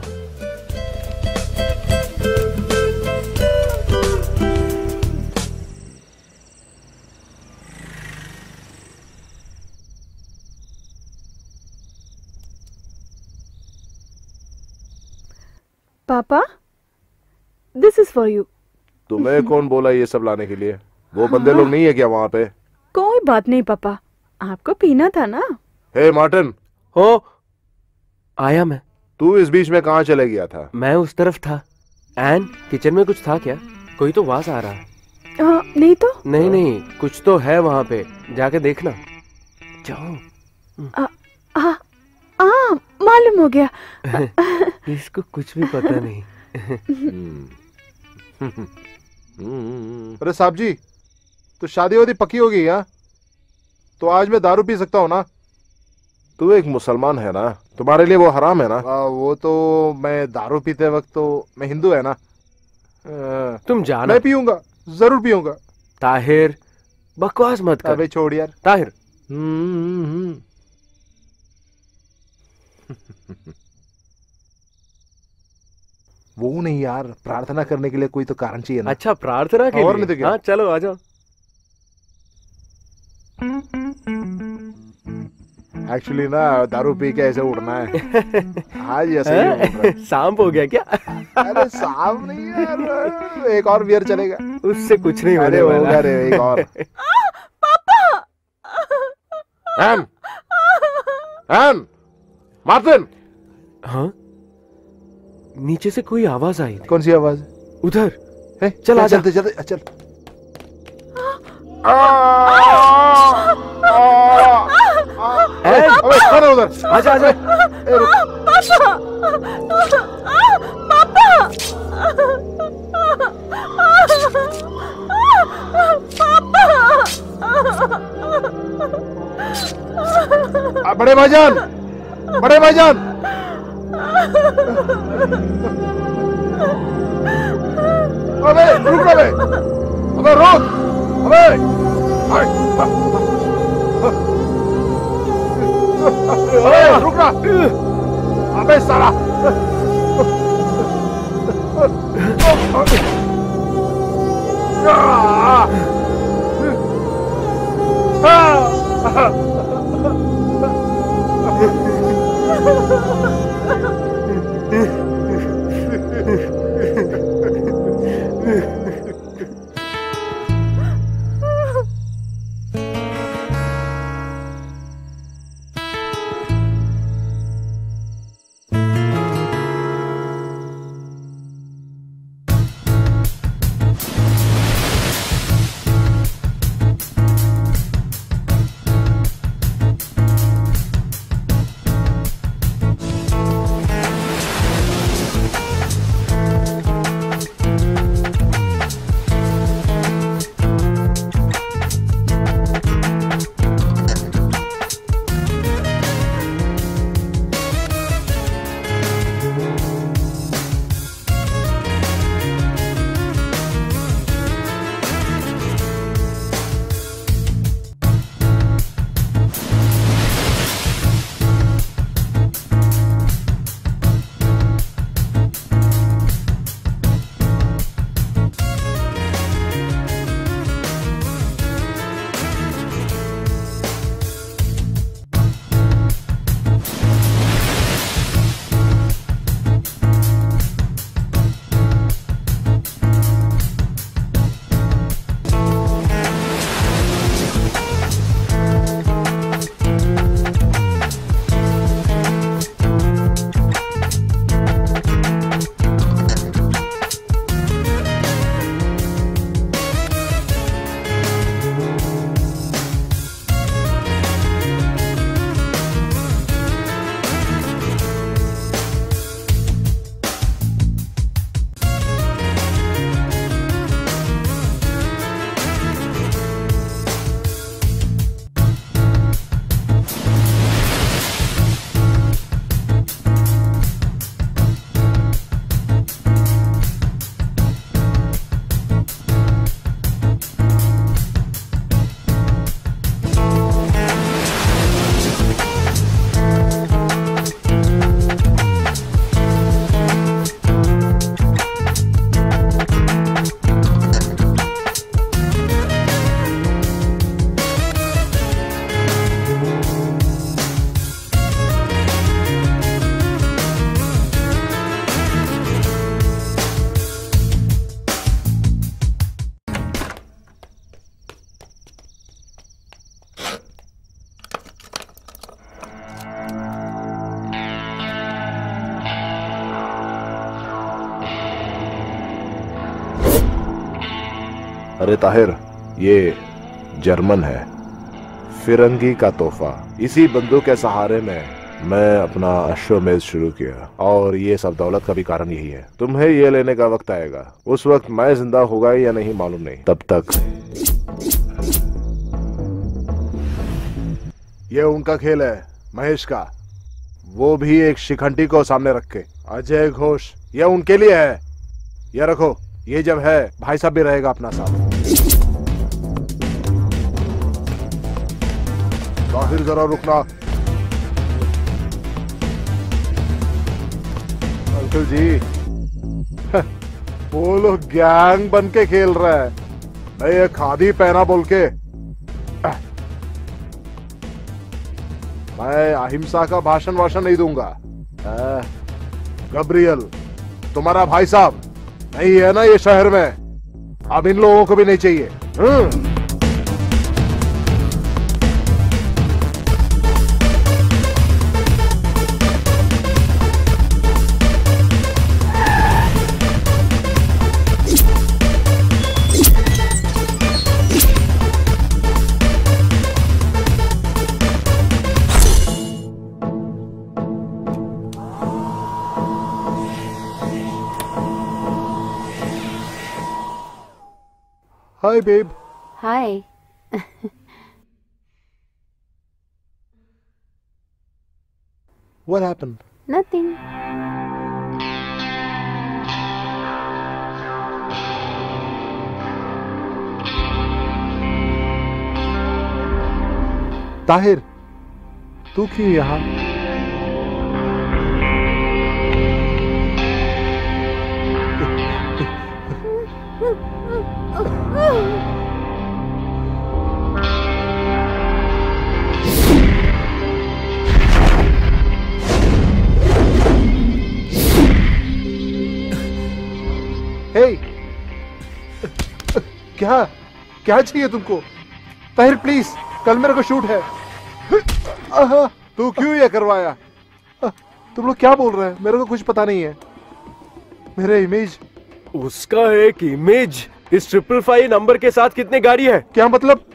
पापा, दिस इज फॉर यू। तुम्हें कौन बोला ये सब लाने के लिए? वो बंदे लोग नहीं है क्या वहाँ पे? कोई बात नहीं पापा, आपको पीना था ना। Hey Martin. हो, आया मैं। तू इस बीच में कहाँ चले गया था? मैं उस तरफ था। एन, किचन में कुछ था क्या? कोई तो आवाज आ रहा है। आ, नहीं तो? नहीं नहीं, कुछ तो है वहाँ पे, जाके देखना। जाओ। आ, आ, आ, मालूम हो गया। इसको कुछ भी पता नहीं। अरे साहब जी, तो शादी वादी पक्की हो गई? हाँ, तो आज मैं दारू पी सकता हूँ ना? तू एक मुसलमान है ना, तुम्हारे लिए वो हराम है ना? आ, वो तो मैं दारू पीते वक्त तो मैं हिंदू है ना। आ, तुम जाना। मैं पीऊंगा, जरूर पीऊंगा। ताहिर, बकवास मत कर। अबे छोड़ यार। ताहिर। वो नहीं यार, प्रार्थना करने के लिए कोई तो कारण चाहिए ना। अच्छा, प्रार्थना के और लिए? नहीं तो क्या? हाँ, चलो आ जाओ। एक्चुअली ना दारू पी के ऐसे उड़ना है। आज ऐसे ही उड़ रहा है। सांप हो गया क्या? अरे सांप नहीं यार, एक और बियर चलेगा। उससे कुछ नहीं होने वाला। वाला। अरे एक और। पापा। एन, एन, मार्टिन। हाँ, नीचे से कोई आवाज आई थी। कौन सी आवाज? उधर है? चल आजा। चलते चलते चल। अबे कौन है उधर? आजा आजा। पापा। बड़े भाईजान, बड़े भाईजान। अबे रुक अबे, अबे रुक, अबे, अबे रुक ना, अबे साला। अरे ताहिर, ये जर्मन है, फिरंगी का तोहफा। इसी बंदूक के सहारे में मैं अपना अश्वमेध शुरू किया और ये सब दौलत का भी कारण यही है। तुम्हें ये लेने का वक्त आएगा, उस वक्त मैं जिंदा होगा या नहीं मालूम नहीं। तब तक ये उनका खेल है, महेश का, वो भी एक शिखंडी को सामने रख के। अजय घोष, ये उनके लिए है, ये रखो। ये जब है, भाई साहब भी रहेगा अपना साथ। ताहिर जरा रुकना। अंकल जी, वो लोग गैंग बन के खेल रहा है, मैं ये खादी पहना बोल के। मैं अहिंसा का भाषण वाषण नहीं दूंगा। गब्रियल, तुम्हारा भाई साहब नहीं है ना ये शहर में, अब इन लोगों को भी नहीं चाहिए। हम्म। Hi, babe. Hi. What happened? Nothing. Tahir, तू क्यों यहाँ? Hey, क्या क्या चाहिए तुमको? ताहिर प्लीज, कल मेरे को शूट है। तू क्यों ये करवाया? तुम लोग क्या बोल रहे हैं? मेरे को कुछ पता नहीं है। मेरे इमेज, उसका एक इमेज इस ट्रिपल फाइव नंबर के साथ कितने गाड़ी है? क्या मतलब?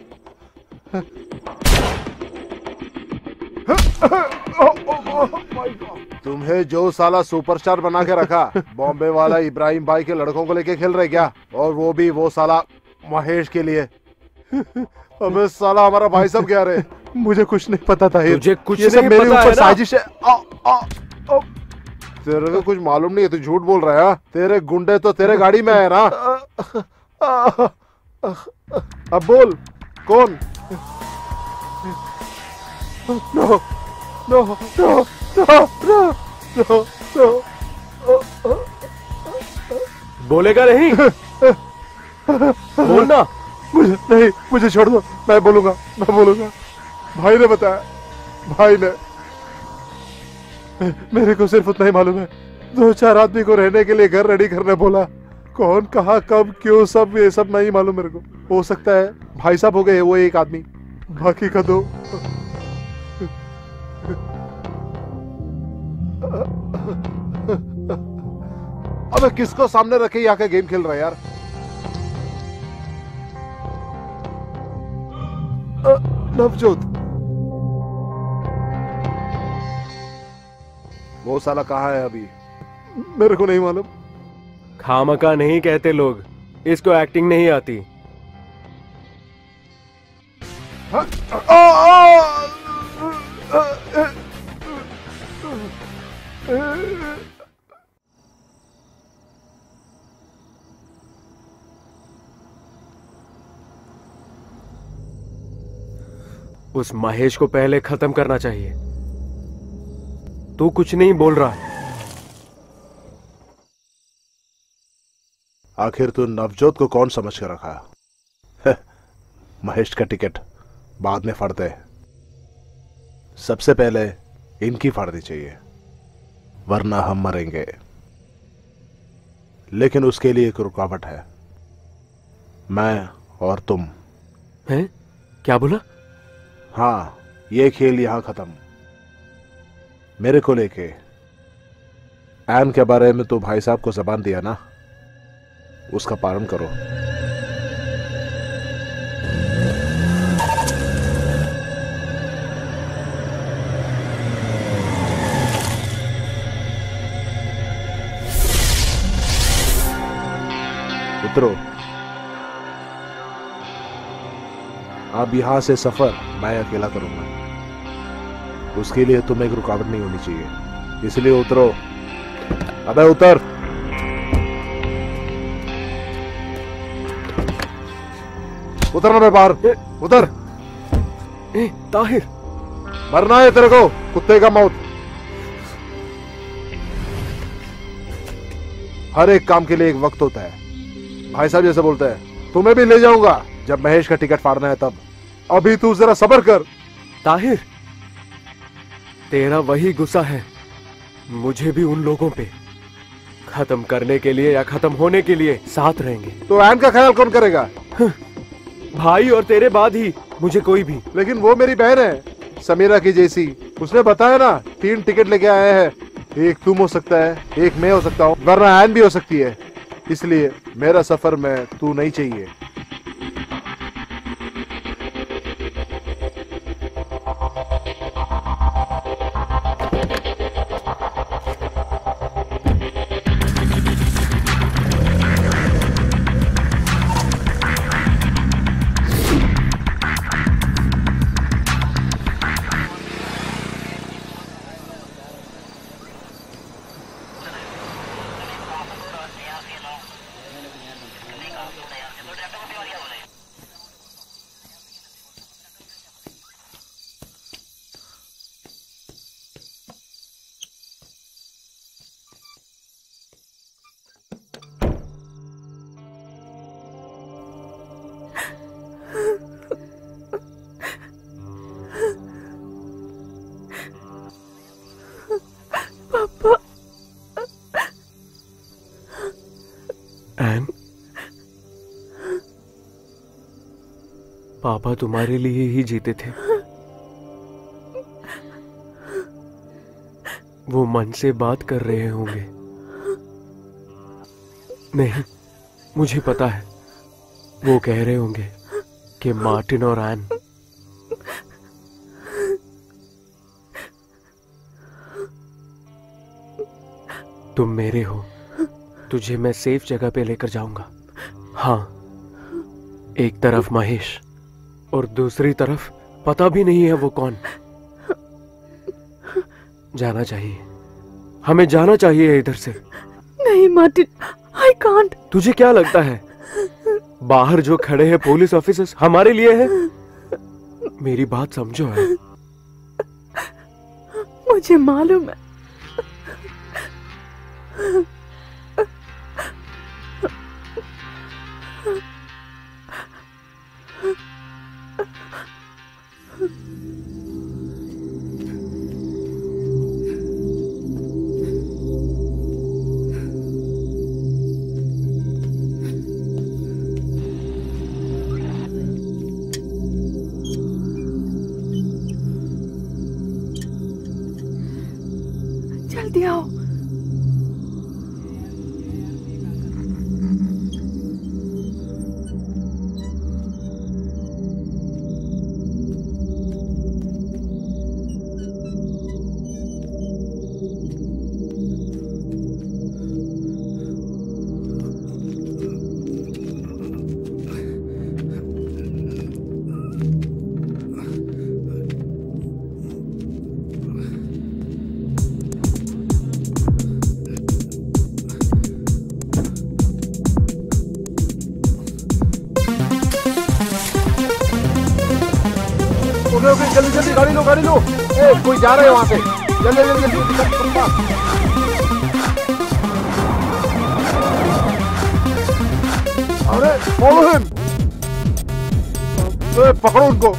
तुम्हें जो साला सुपरस्टार बना के रखा, बॉम्बे वाला इब्राहिम भाई के लड़कों को लेके खेल रहे क्या? और वो भी वो साला महेश के लिए। अबे साला हमारा भाई सब क्या रहे? मुझे कुछ नहीं पता था। तुझे कुछ ये सब नहीं मेरे पता ऊपर है ना? साजिश है। आ, आ, आ, तेरे को कुछ मालूम नहीं है, तू झूठ बोल रहा है। तेरे गुंडे तो तेरे गाड़ी में है ना? अब बोल, कौन? No no no no no no. बोलेगा नहीं? बोलना। मुझे नहीं, मुझे छोड़ दो, मैं बोलूंगा, मैं बोलूंगा। भाई ने बताया, भाई ने। मेरे को सिर्फ उतना ही मालूम है, दो चार आदमी को रहने के लिए घर रेडी करने बोला। कौन, कहाँ, कब, क्यों, सब ये सब नहीं मालूम मेरे को। हो सकता है भाई साहब हो गए वो एक आदमी, बाकी का दो। अबे किसको सामने रखे यहाँ के गेम खेल रहा है यार? नवजोत, वो साला कहाँ है अभी? मेरे को नहीं मालूम। खामका नहीं कहते लोग, इसको एक्टिंग नहीं आती। आ, आ, आ, उस महेश को पहले खत्म करना चाहिए। तू कुछ नहीं बोल रहा है। आखिर तू नवजोत को कौन समझ कर रखा? महेश का टिकट बाद में फाड़ते, सबसे पहले इनकी फाड़नी चाहिए, वरना हम मरेंगे। लेकिन उसके लिए एक रुकावट है, मैं और तुम। हैं? क्या बोला? हाँ, ये खेल यहां खत्म। मेरे को लेके एन के बारे में तो भाई साहब को जबान दिया ना, उसका पालन करो। उतरो। अब यहां से सफर मैं अकेला करूंगा, उसके लिए तुम्हें एक रुकावट नहीं होनी चाहिए, इसलिए उतरो। अबे उतर। उतरना बे बाहर, उतर। ए, ताहिर, मरना है तेरे को, कुत्ते का मौत। हर एक काम के लिए एक वक्त होता है। भाई साहब जैसे बोलते हैं, तुम्हें भी ले जाऊंगा जब महेश का टिकट फाड़ना है तब। अभी तू जरा सब्र कर। ताहिर, तेरा वही गुस्सा है मुझे भी उन लोगों पे। खत्म करने के लिए या खत्म होने के लिए साथ रहेंगे। तो ऐन का ख्याल कौन करेगा? भाई और तेरे बाद ही मुझे कोई भी। लेकिन वो मेरी बहन है, समीरा की जैसी। उसने बताया ना, तीन टिकट लेके आए हैं। एक तुम हो सकता है, एक मैं हो सकता हूँ, वरना ऐन भी हो सकती है। इसलिए मेरा सफर में तू नहीं चाहिए। एन, पापा तुम्हारे लिए ही जीते थे। वो मन से बात कर रहे होंगे। नहीं, मुझे पता है वो कह रहे होंगे कि मार्टिन और एन तुम मेरे हो, तुझे मैं सेफ जगह पे लेकर जाऊंगा। हाँ, एक तरफ महेश और दूसरी तरफ पता भी नहीं है वो कौन। जाना चाहिए, हमें जाना चाहिए इधर से। नहीं मार्टिन, आई कांट। तुझे क्या लगता है बाहर जो खड़े हैं पुलिस ऑफिसर्स हमारे लिए है? मेरी बात समझो है। मुझे मालूम है। जल्दी आओ। ओके ओके, जल्दी जल्दी गाड़ी लो, गाड़ी लो। ए, कोई जा रहा है वहां से। जल्दी जल्दी जल्दी। अरे फॉलो हिम, पकड़ो उनको।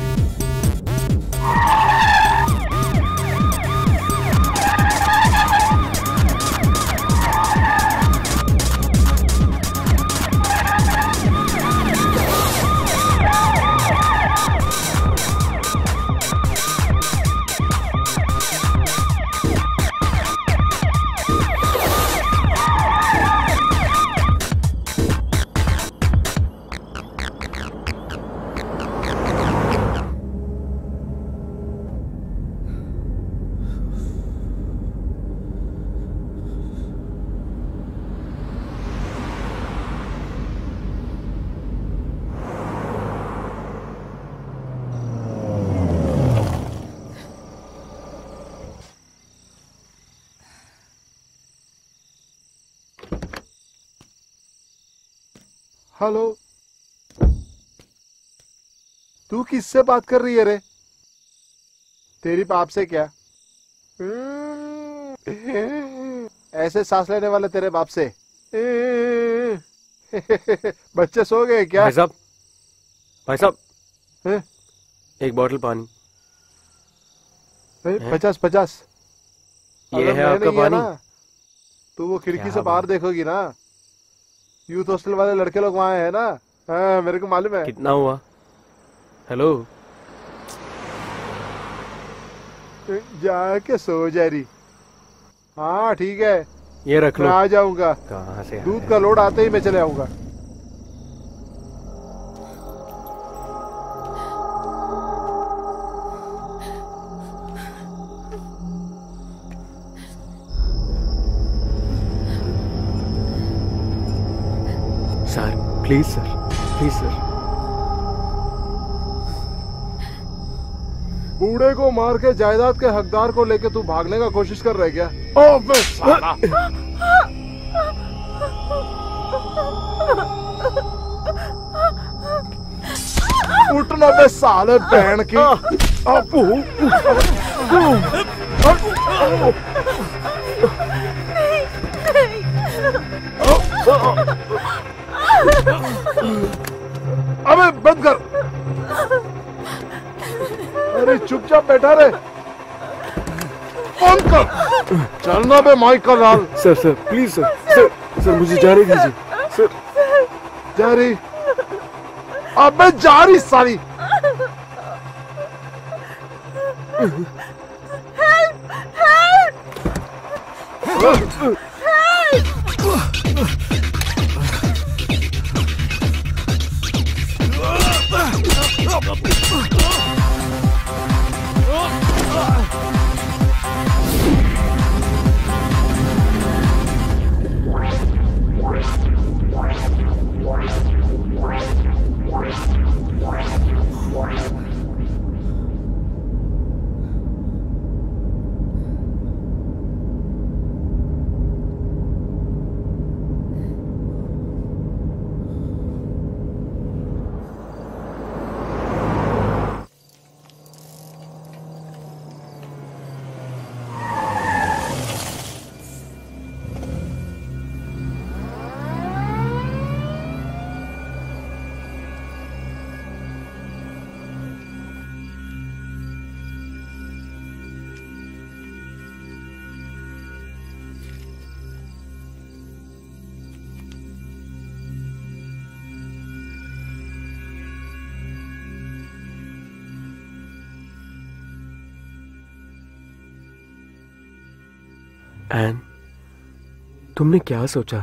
हेलो, तू किससे बात कर रही है रे? तेरी बाप से क्या? ऐसे सांस लेने वाले तेरे बाप से। बच्चे सो गए क्या? भाई साहब, भाई साहब, एक बोतल पानी। पचास पचास ये है आपका पानी। तू वो खिड़की से बाहर देखोगी ना, यूथ हॉस्टल वाले लड़के लोग वहाँ हैं ना। हाँ, मेरे को मालूम है। कितना हुआ? हेलो, जाके सो जा रही। हाँ ठीक है, ये रख लो। मैं आ जाऊंगा। कहाँ से? दूध का लोड आते ही मैं चले आऊंगा। Sir please sir, please sir. बूढ़े को मार के जायदाद के हकदार को लेके तू भागने का कोशिश कर रहे क्या? ओ बे साला! उठना बे साले बहन की। अपू अबे बंद कर। अरे चुपचाप बैठा रहे। बंद कर। चलना बे Michael Lal. Sir sir please sir, sir sir मुझे जाने दीजिए सर। जारी, अबे जारी सारी। एन, तुमने क्या सोचा?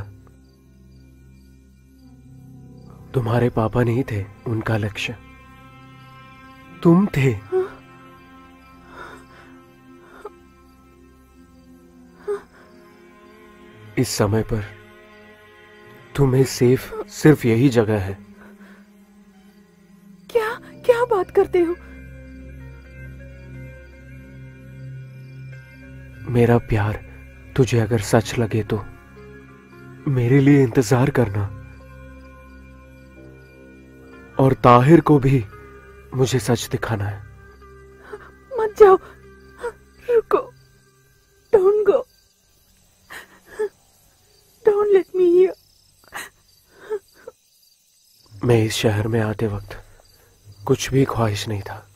तुम्हारे पापा नहीं थे उनका लक्ष्य, तुम थे। इस समय पर तुम्हें सेफ सिर्फ यही जगह है। क्या क्या बात करते हो? मेरा प्यार तुझे अगर सच लगे तो मेरे लिए इंतजार करना, और ताहिर को भी मुझे सच दिखाना है। मत जाओ, रुको, don't go, don't let me here. मैं इस शहर में आते वक्त कुछ भी ख्वाहिश नहीं था,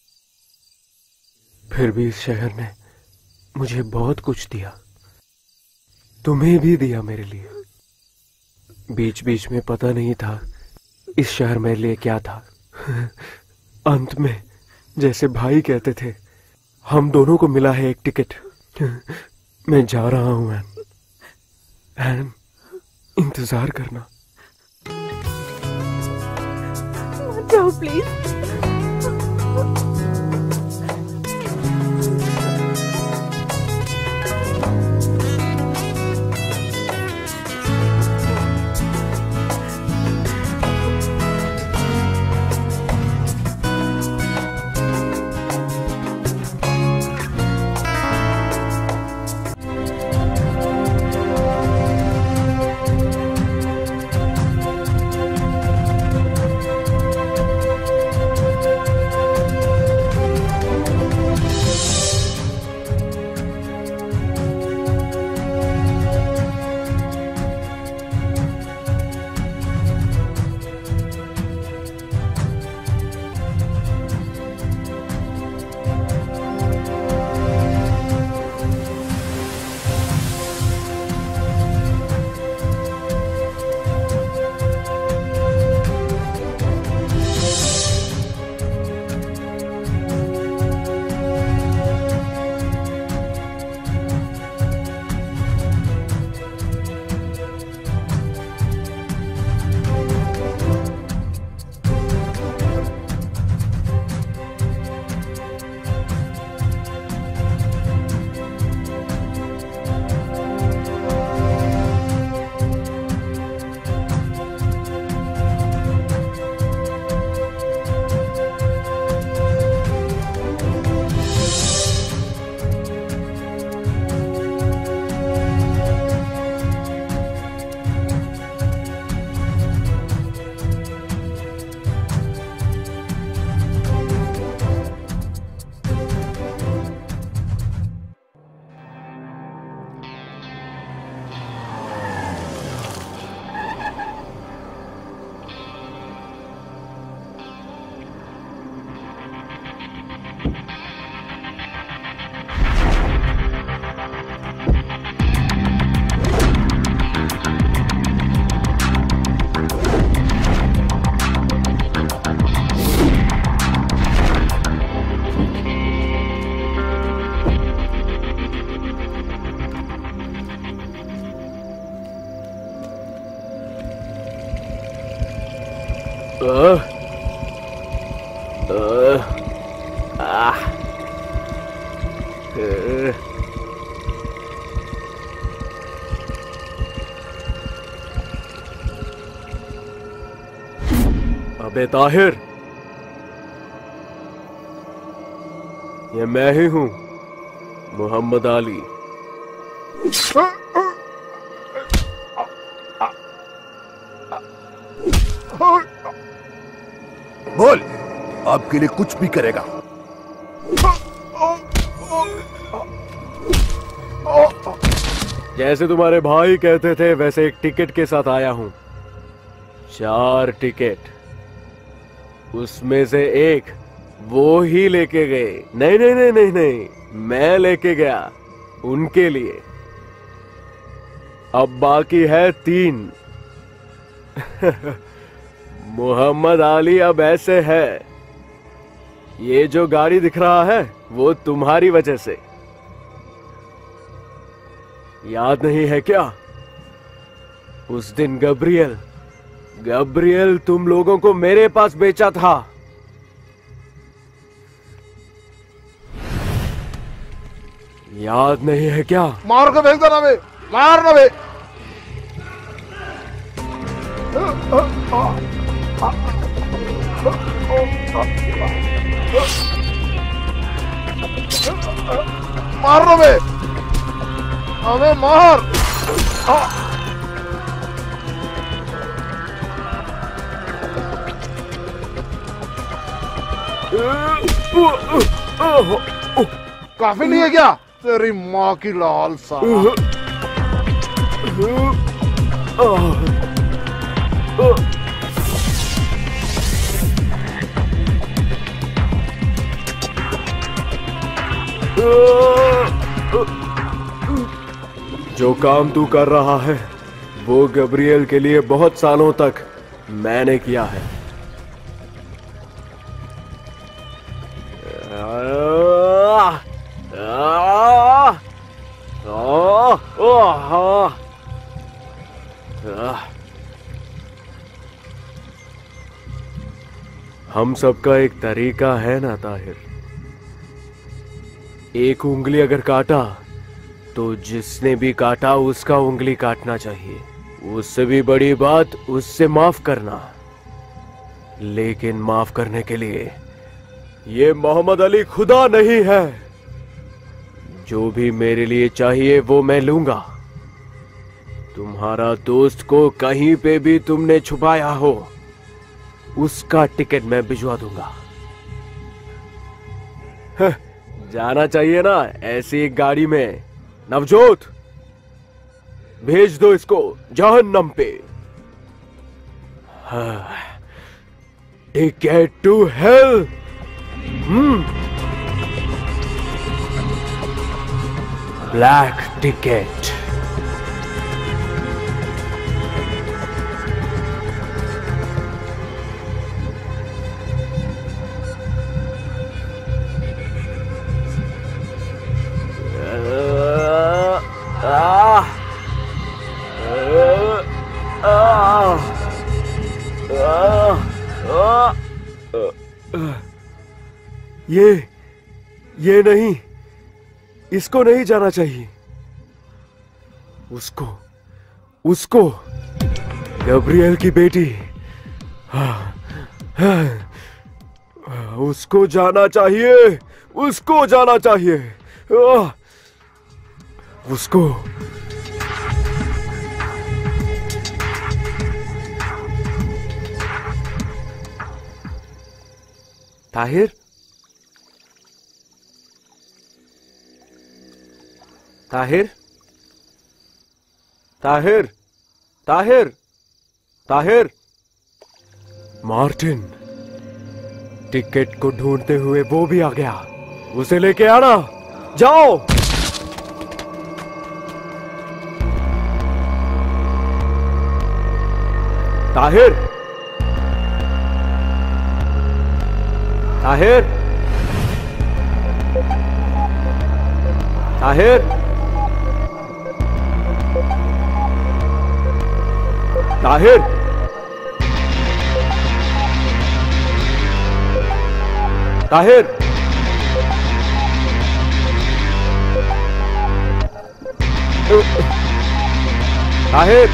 फिर भी इस शहर ने मुझे बहुत कुछ दिया, तुम्हें भी दिया मेरे लिए। बीच बीच में पता नहीं था इस शहर मेरे लिए क्या था। अंत में जैसे भाई कहते थे, हम दोनों को मिला है एक टिकट। मैं जा रहा हूं एन, एन इंतजार करना। मत जाओ please. Uh, uh, ah. Uh. अबे ताहिर, ये मैं ही हूं, मोहम्मद अली। बोल, आपके लिए कुछ भी करेगा। जैसे तुम्हारे भाई कहते थे वैसे एक टिकट के साथ आया हूं। चार टिकट, उसमें से एक वो ही लेके गए। नहीं नहीं नहीं नहीं नहीं, मैं लेके गया उनके लिए। अब बाकी है तीन। मोहम्मद अली अब ऐसे है, ये जो गाड़ी दिख रहा है वो तुम्हारी वजह से। याद नहीं है क्या उस दिन गब्रियल गब्रियल तुम लोगों को मेरे पास बेचा था। याद नहीं है क्या? मार के फेंक देना बे, मार ना बे। मार ना बे, अबे मार। काफी नहीं है क्या? तेरी माँ की लाल सा। जो काम तू कर रहा है वो गब्रियल के लिए बहुत सालों तक मैंने किया है। हम सबका एक तरीका है ना ताहिर। एक उंगली अगर काटा तो जिसने भी काटा उसका उंगली काटना चाहिए। उससे भी बड़ी बात उससे माफ करना। लेकिन माफ करने के लिए ये मोहम्मद अली खुदा नहीं है। जो भी मेरे लिए चाहिए वो मैं लूंगा। तुम्हारा दोस्त को कहीं पे भी तुमने छुपाया हो उसका टिकट मैं भिजवा दूंगा। जाना चाहिए ना ऐसी एक गाड़ी में। नवजोत, भेज दो इसको जहन्नम पे। Ticket to hell. Hmm black ticket. ये ये नहीं, इसको नहीं जाना चाहिए। उसको उसको गब्रियल की बेटी, हाँ, हाँ, उसको जाना चाहिए, उसको जाना चाहिए, आ, उसको। ताहिर, ताहिर, ताहिर, ताहिर, ताहिर। मार्टिन टिकट को ढूंढते हुए वो भी आ गया। उसे लेके आना, जाओ। ताहिर, ताहिर, ताहिर, ताहिर, ताहिर, ताहिर,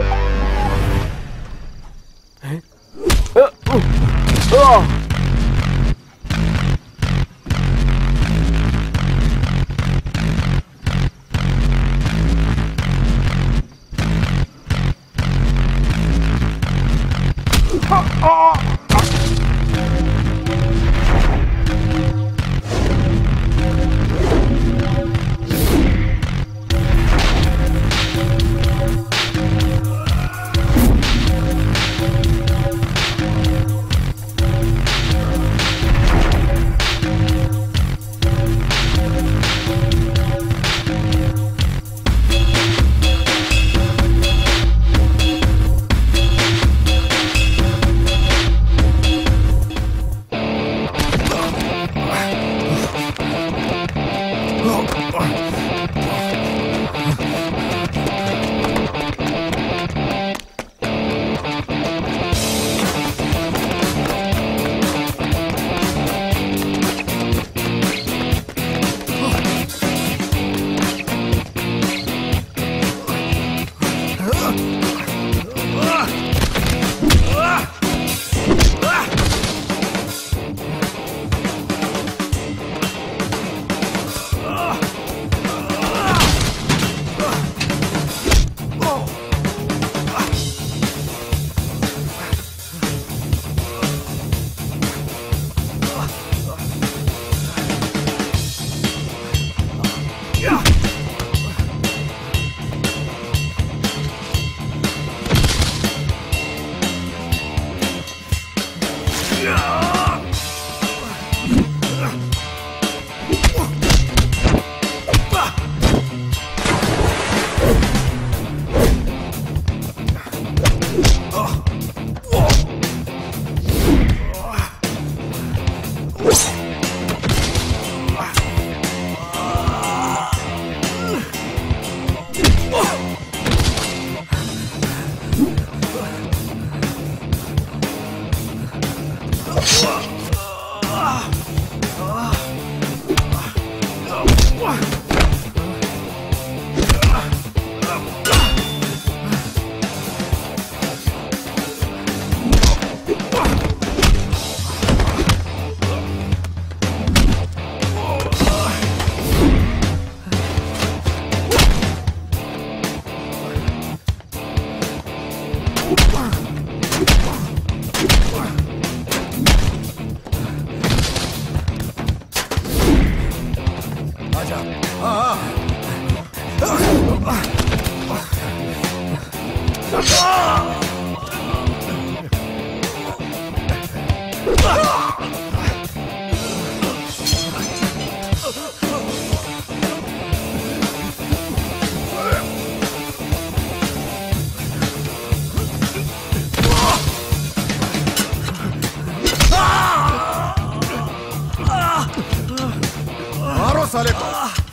मारो साले को।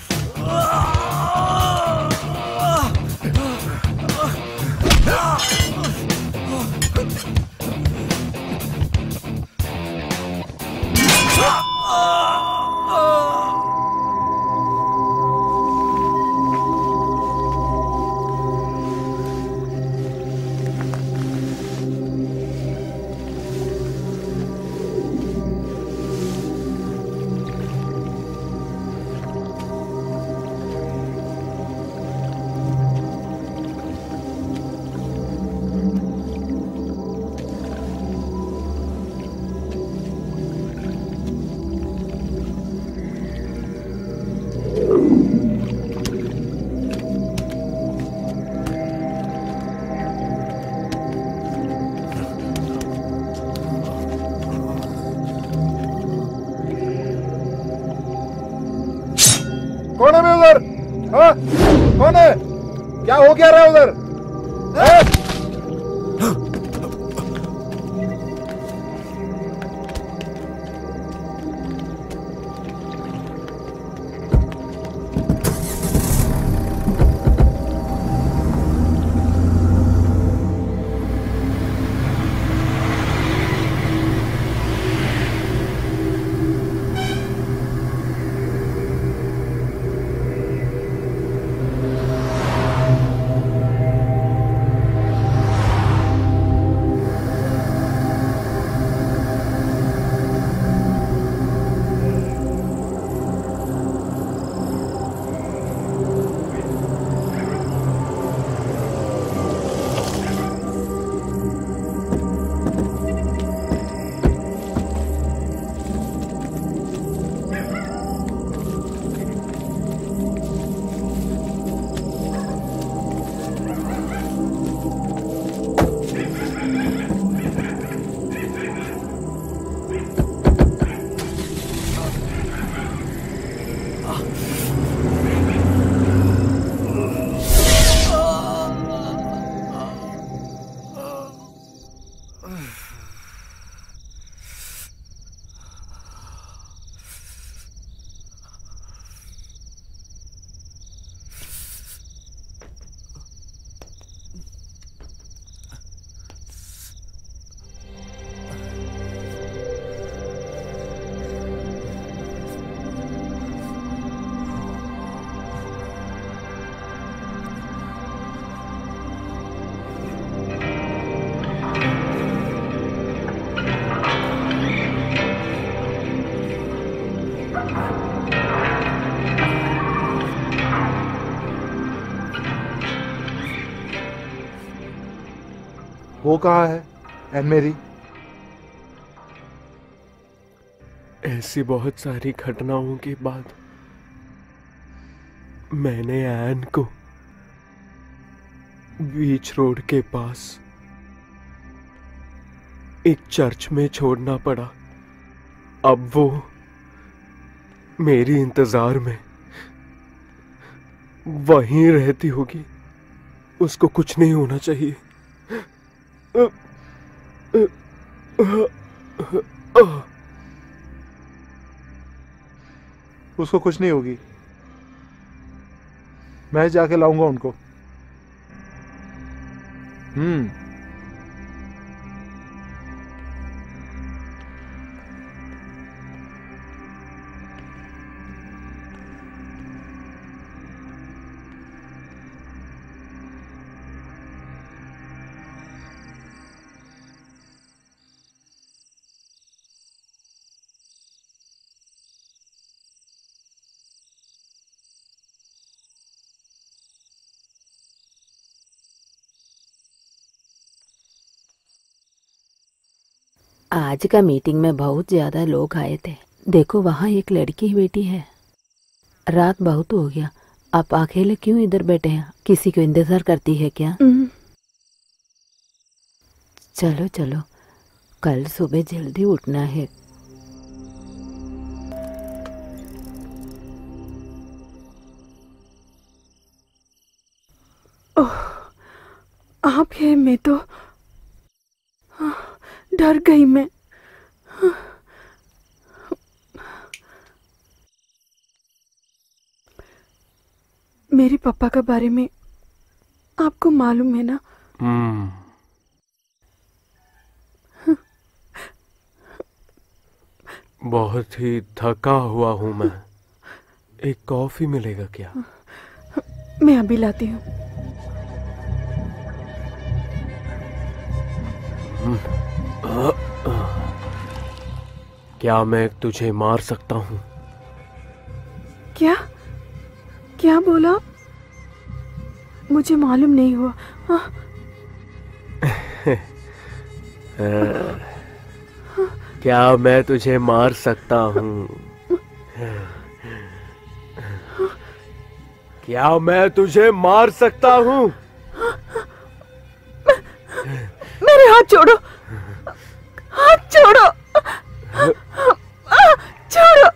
कौन है मैं उधर? हाँ? कौन है? क्या हो क्या रहा है उधर? वो कहाँ है एन मेरी? ऐसी बहुत सारी घटनाओं के बाद मैंने एन को बीच रोड के पास एक चर्च में छोड़ना पड़ा। अब वो मेरी इंतजार में वहीं रहती होगी। उसको कुछ नहीं होना चाहिए। उसको कुछ नहीं होगी। मैं जाके लाऊंगा उनको। हम्म आज का मीटिंग में बहुत ज्यादा लोग आए थे। देखो वहाँ एक लड़की बैठी है। रात बहुत हो गया, आप अकेले क्यों इधर बैठे हैं? किसी को इंतजार करती है क्या? चलो चलो, कल सुबह जल्दी उठना है। ओह, आप ये मैं तो डर गई मैं। मेरे पापा के बारे में आपको मालूम है ना? हम्म बहुत ही थका हुआ हूं मैं। एक कॉफी मिलेगा क्या? मैं अभी लाती हूँ। क्या मैं तुझे मार सकता हूँ? क्या क्या बोला? मुझे मालूम नहीं हुआ। क्या मैं तुझे मार सकता हूँ? क्या मैं तुझे मार सकता हूँ? मेरे हाथ छोड़ो, हाथ छोड़ो, छोड़ो।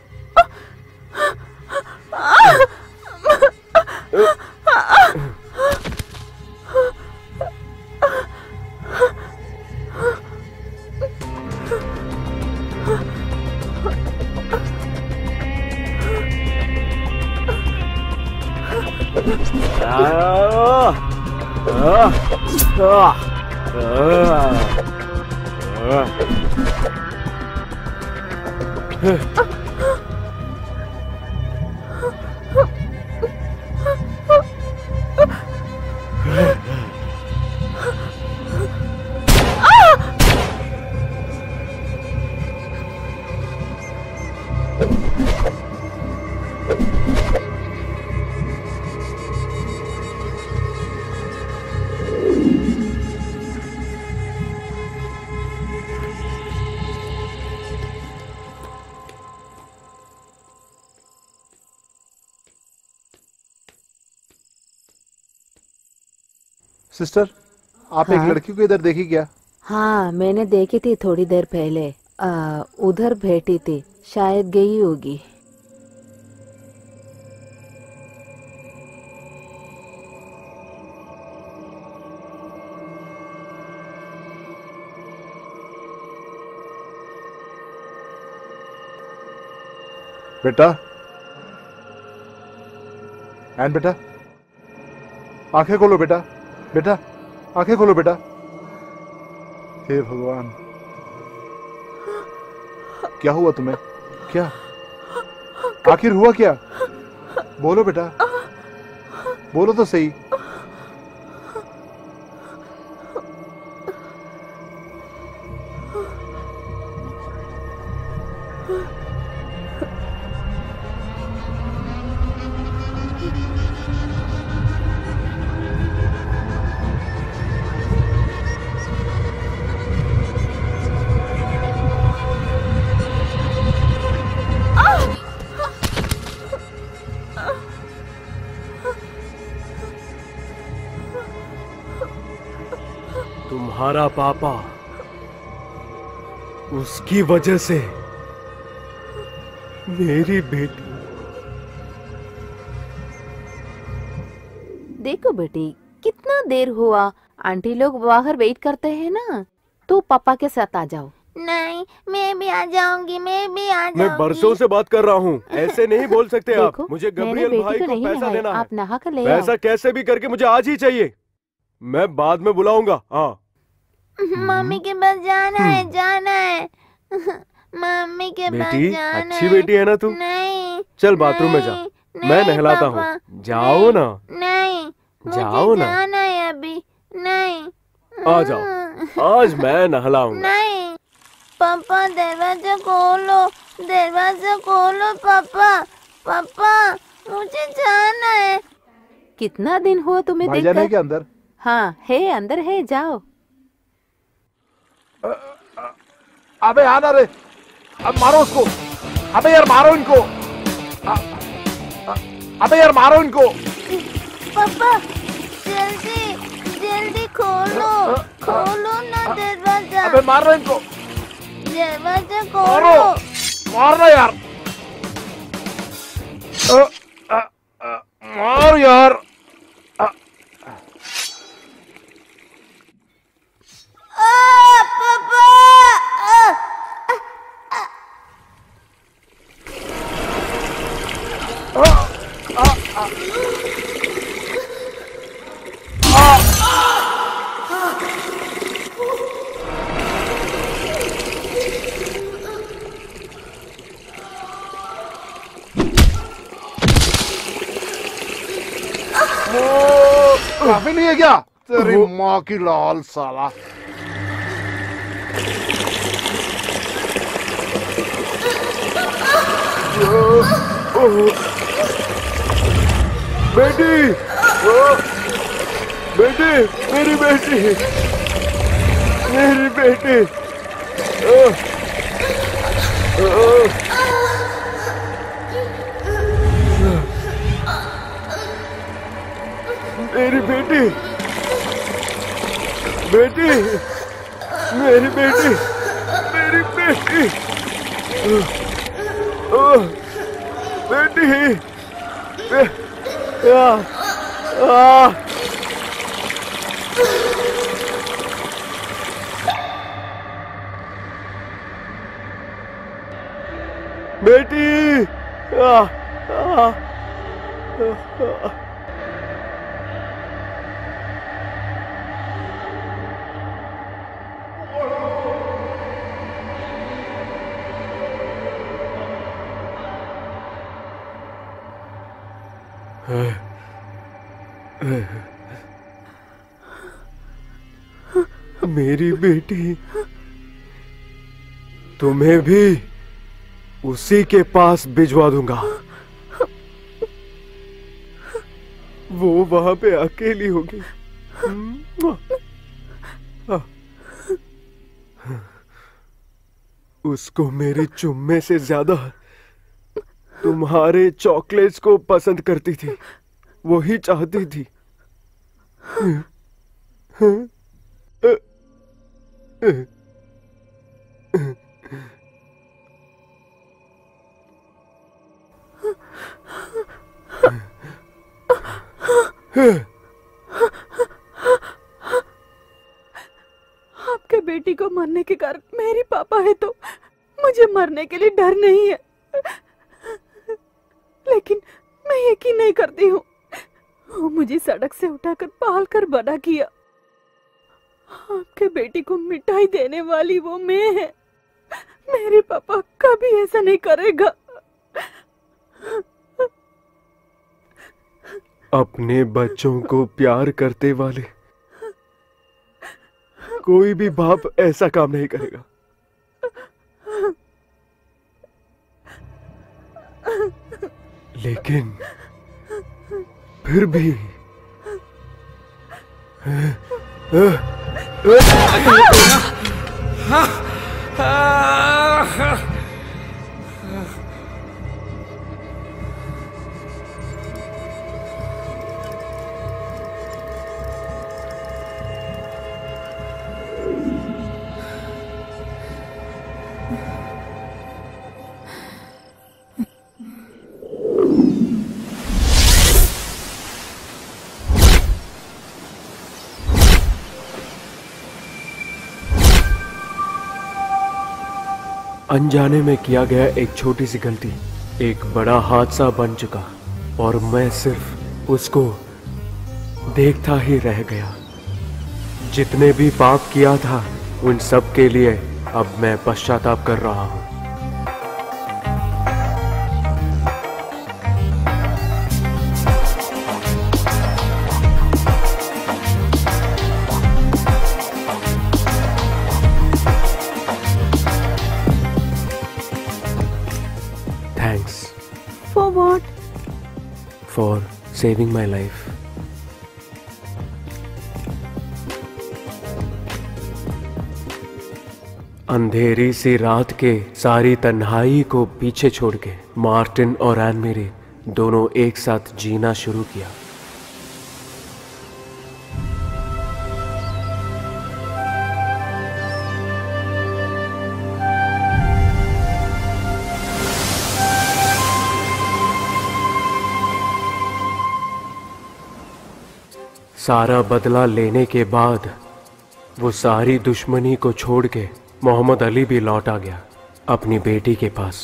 सिस्टर, आप हाँ? एक लड़की को इधर देखी क्या? हाँ, मैंने देखी थी थोड़ी देर पहले। आ, उधर बैठी थी, शायद गई होगी। बेटा, एन बेटा, आंखें खोलो बेटा, बेटा आंखें खोलो बेटा। हे भगवान, क्या हुआ तुम्हें? क्या आखिर हुआ क्या? बोलो बेटा, बोलो तो सही। तुम्हारा पापा, उसकी वजह से मेरी बेटी। देखो बेटी, कितना देर हुआ, आंटी लोग बाहर वेट करते हैं ना, तो पापा के साथ आ जाओ। नहीं, मैं भी आ जाऊंगी, मैं भी आ जाऊंगी। मैं बरसों से बात कर रहा हूँ, ऐसे नहीं बोल सकते आप। देखो, मुझे मैंने गब्रियल बेटी भाई को को नहीं पैसा नहाया, देना है। आप नहा कर ले पैसा आओ। कैसे भी करके मुझे आज ही चाहिए, मैं बाद में बुलाऊंगा। हाँ, मम्मी के पास जाना है, जाना है। मम्मी के पास बेटी जाना अच्छी है। बेटी है ना तू। नहीं, चल बाथरूम में जा, नहीं, मैं नहलाता पापा, हूँ। जाओ ना, नहीं, मुझे जाओ ना। जाना है अभी। नहीं, आ जाओ, आज मैं नहलाऊंगा। नहीं, पापा दरवाजा खोलो, दरवाजा खोलो पापा, पापा मुझे जाना है। कितना दिन हुआ तुम्हें भाईजान है देखकर? क्या अंदर? हाँ है, अंदर है, जाओ। अबे आना रे, अब मारो उसको। अबे यार मारो इनको। अ- अ- अबे यार मारो इनको। पापा जल्दी जल्दी खोलो, खोलो ना दरवाजा। अबे मार रहे इनको। दरवाजा मारो, खोलो। मारना यार। अ, अ, अ, मार यार। अ, आ, पापा आ, अ, अ, अ, काफी नहीं है क्या? तेरी माँ की लाल साला। बेटी, बेटी, मेरी बेटी, मेरी बेटी। मेरी बेटी, बेटी, मेरी बेटी, मेरी बेटी, बेटी, आ, आ, बेटी, आ, आ, आ, मेरी बेटी, तुम्हें भी उसी के पास भिजवा दूंगा। वो वहां पे अकेली होगी। उसको मेरे चुम्मे से ज्यादा तुम्हारे चॉकलेट्स को पसंद करती थी, वही चाहती थी। आपके बेटी को मरने के कारण मेरी पापा है तो मुझे मरने के लिए डर नहीं है, लेकिन मैं यकीन नहीं करती हूँ। वो मुझे सड़क से उठाकर पाल कर बड़ा किया। आपके बेटी को मिठाई देने वाली वो मैं है। मेरे पापा कभी ऐसा नहीं करेगा। अपने बच्चों को प्यार करते वाले कोई भी बाप ऐसा काम नहीं करेगा। लेकिन फिर भी अनजाने में किया गया एक छोटी सी गलती एक बड़ा हादसा बन चुका और मैं सिर्फ उसको देखता ही रह गया। जितने भी पाप किया था उन सब के लिए अब मैं पश्चाताप कर रहा हूं। Thanks For what? for saving my life. अंधेरी सी रात के सारी तन्हाई को पीछे छोड़ के मार्टिन और एन मेरी दोनों एक साथ जीना शुरू किया। सारा बदला लेने के बाद वो सारी दुश्मनी को छोड़ के मोहम्मद अली भी लौट आ गया अपनी बेटी के पास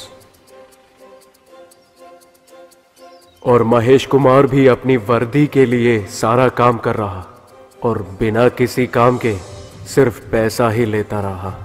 और महेश कुमार भी अपनी वर्दी के लिए सारा काम कर रहा और बिना किसी काम के सिर्फ पैसा ही लेता रहा।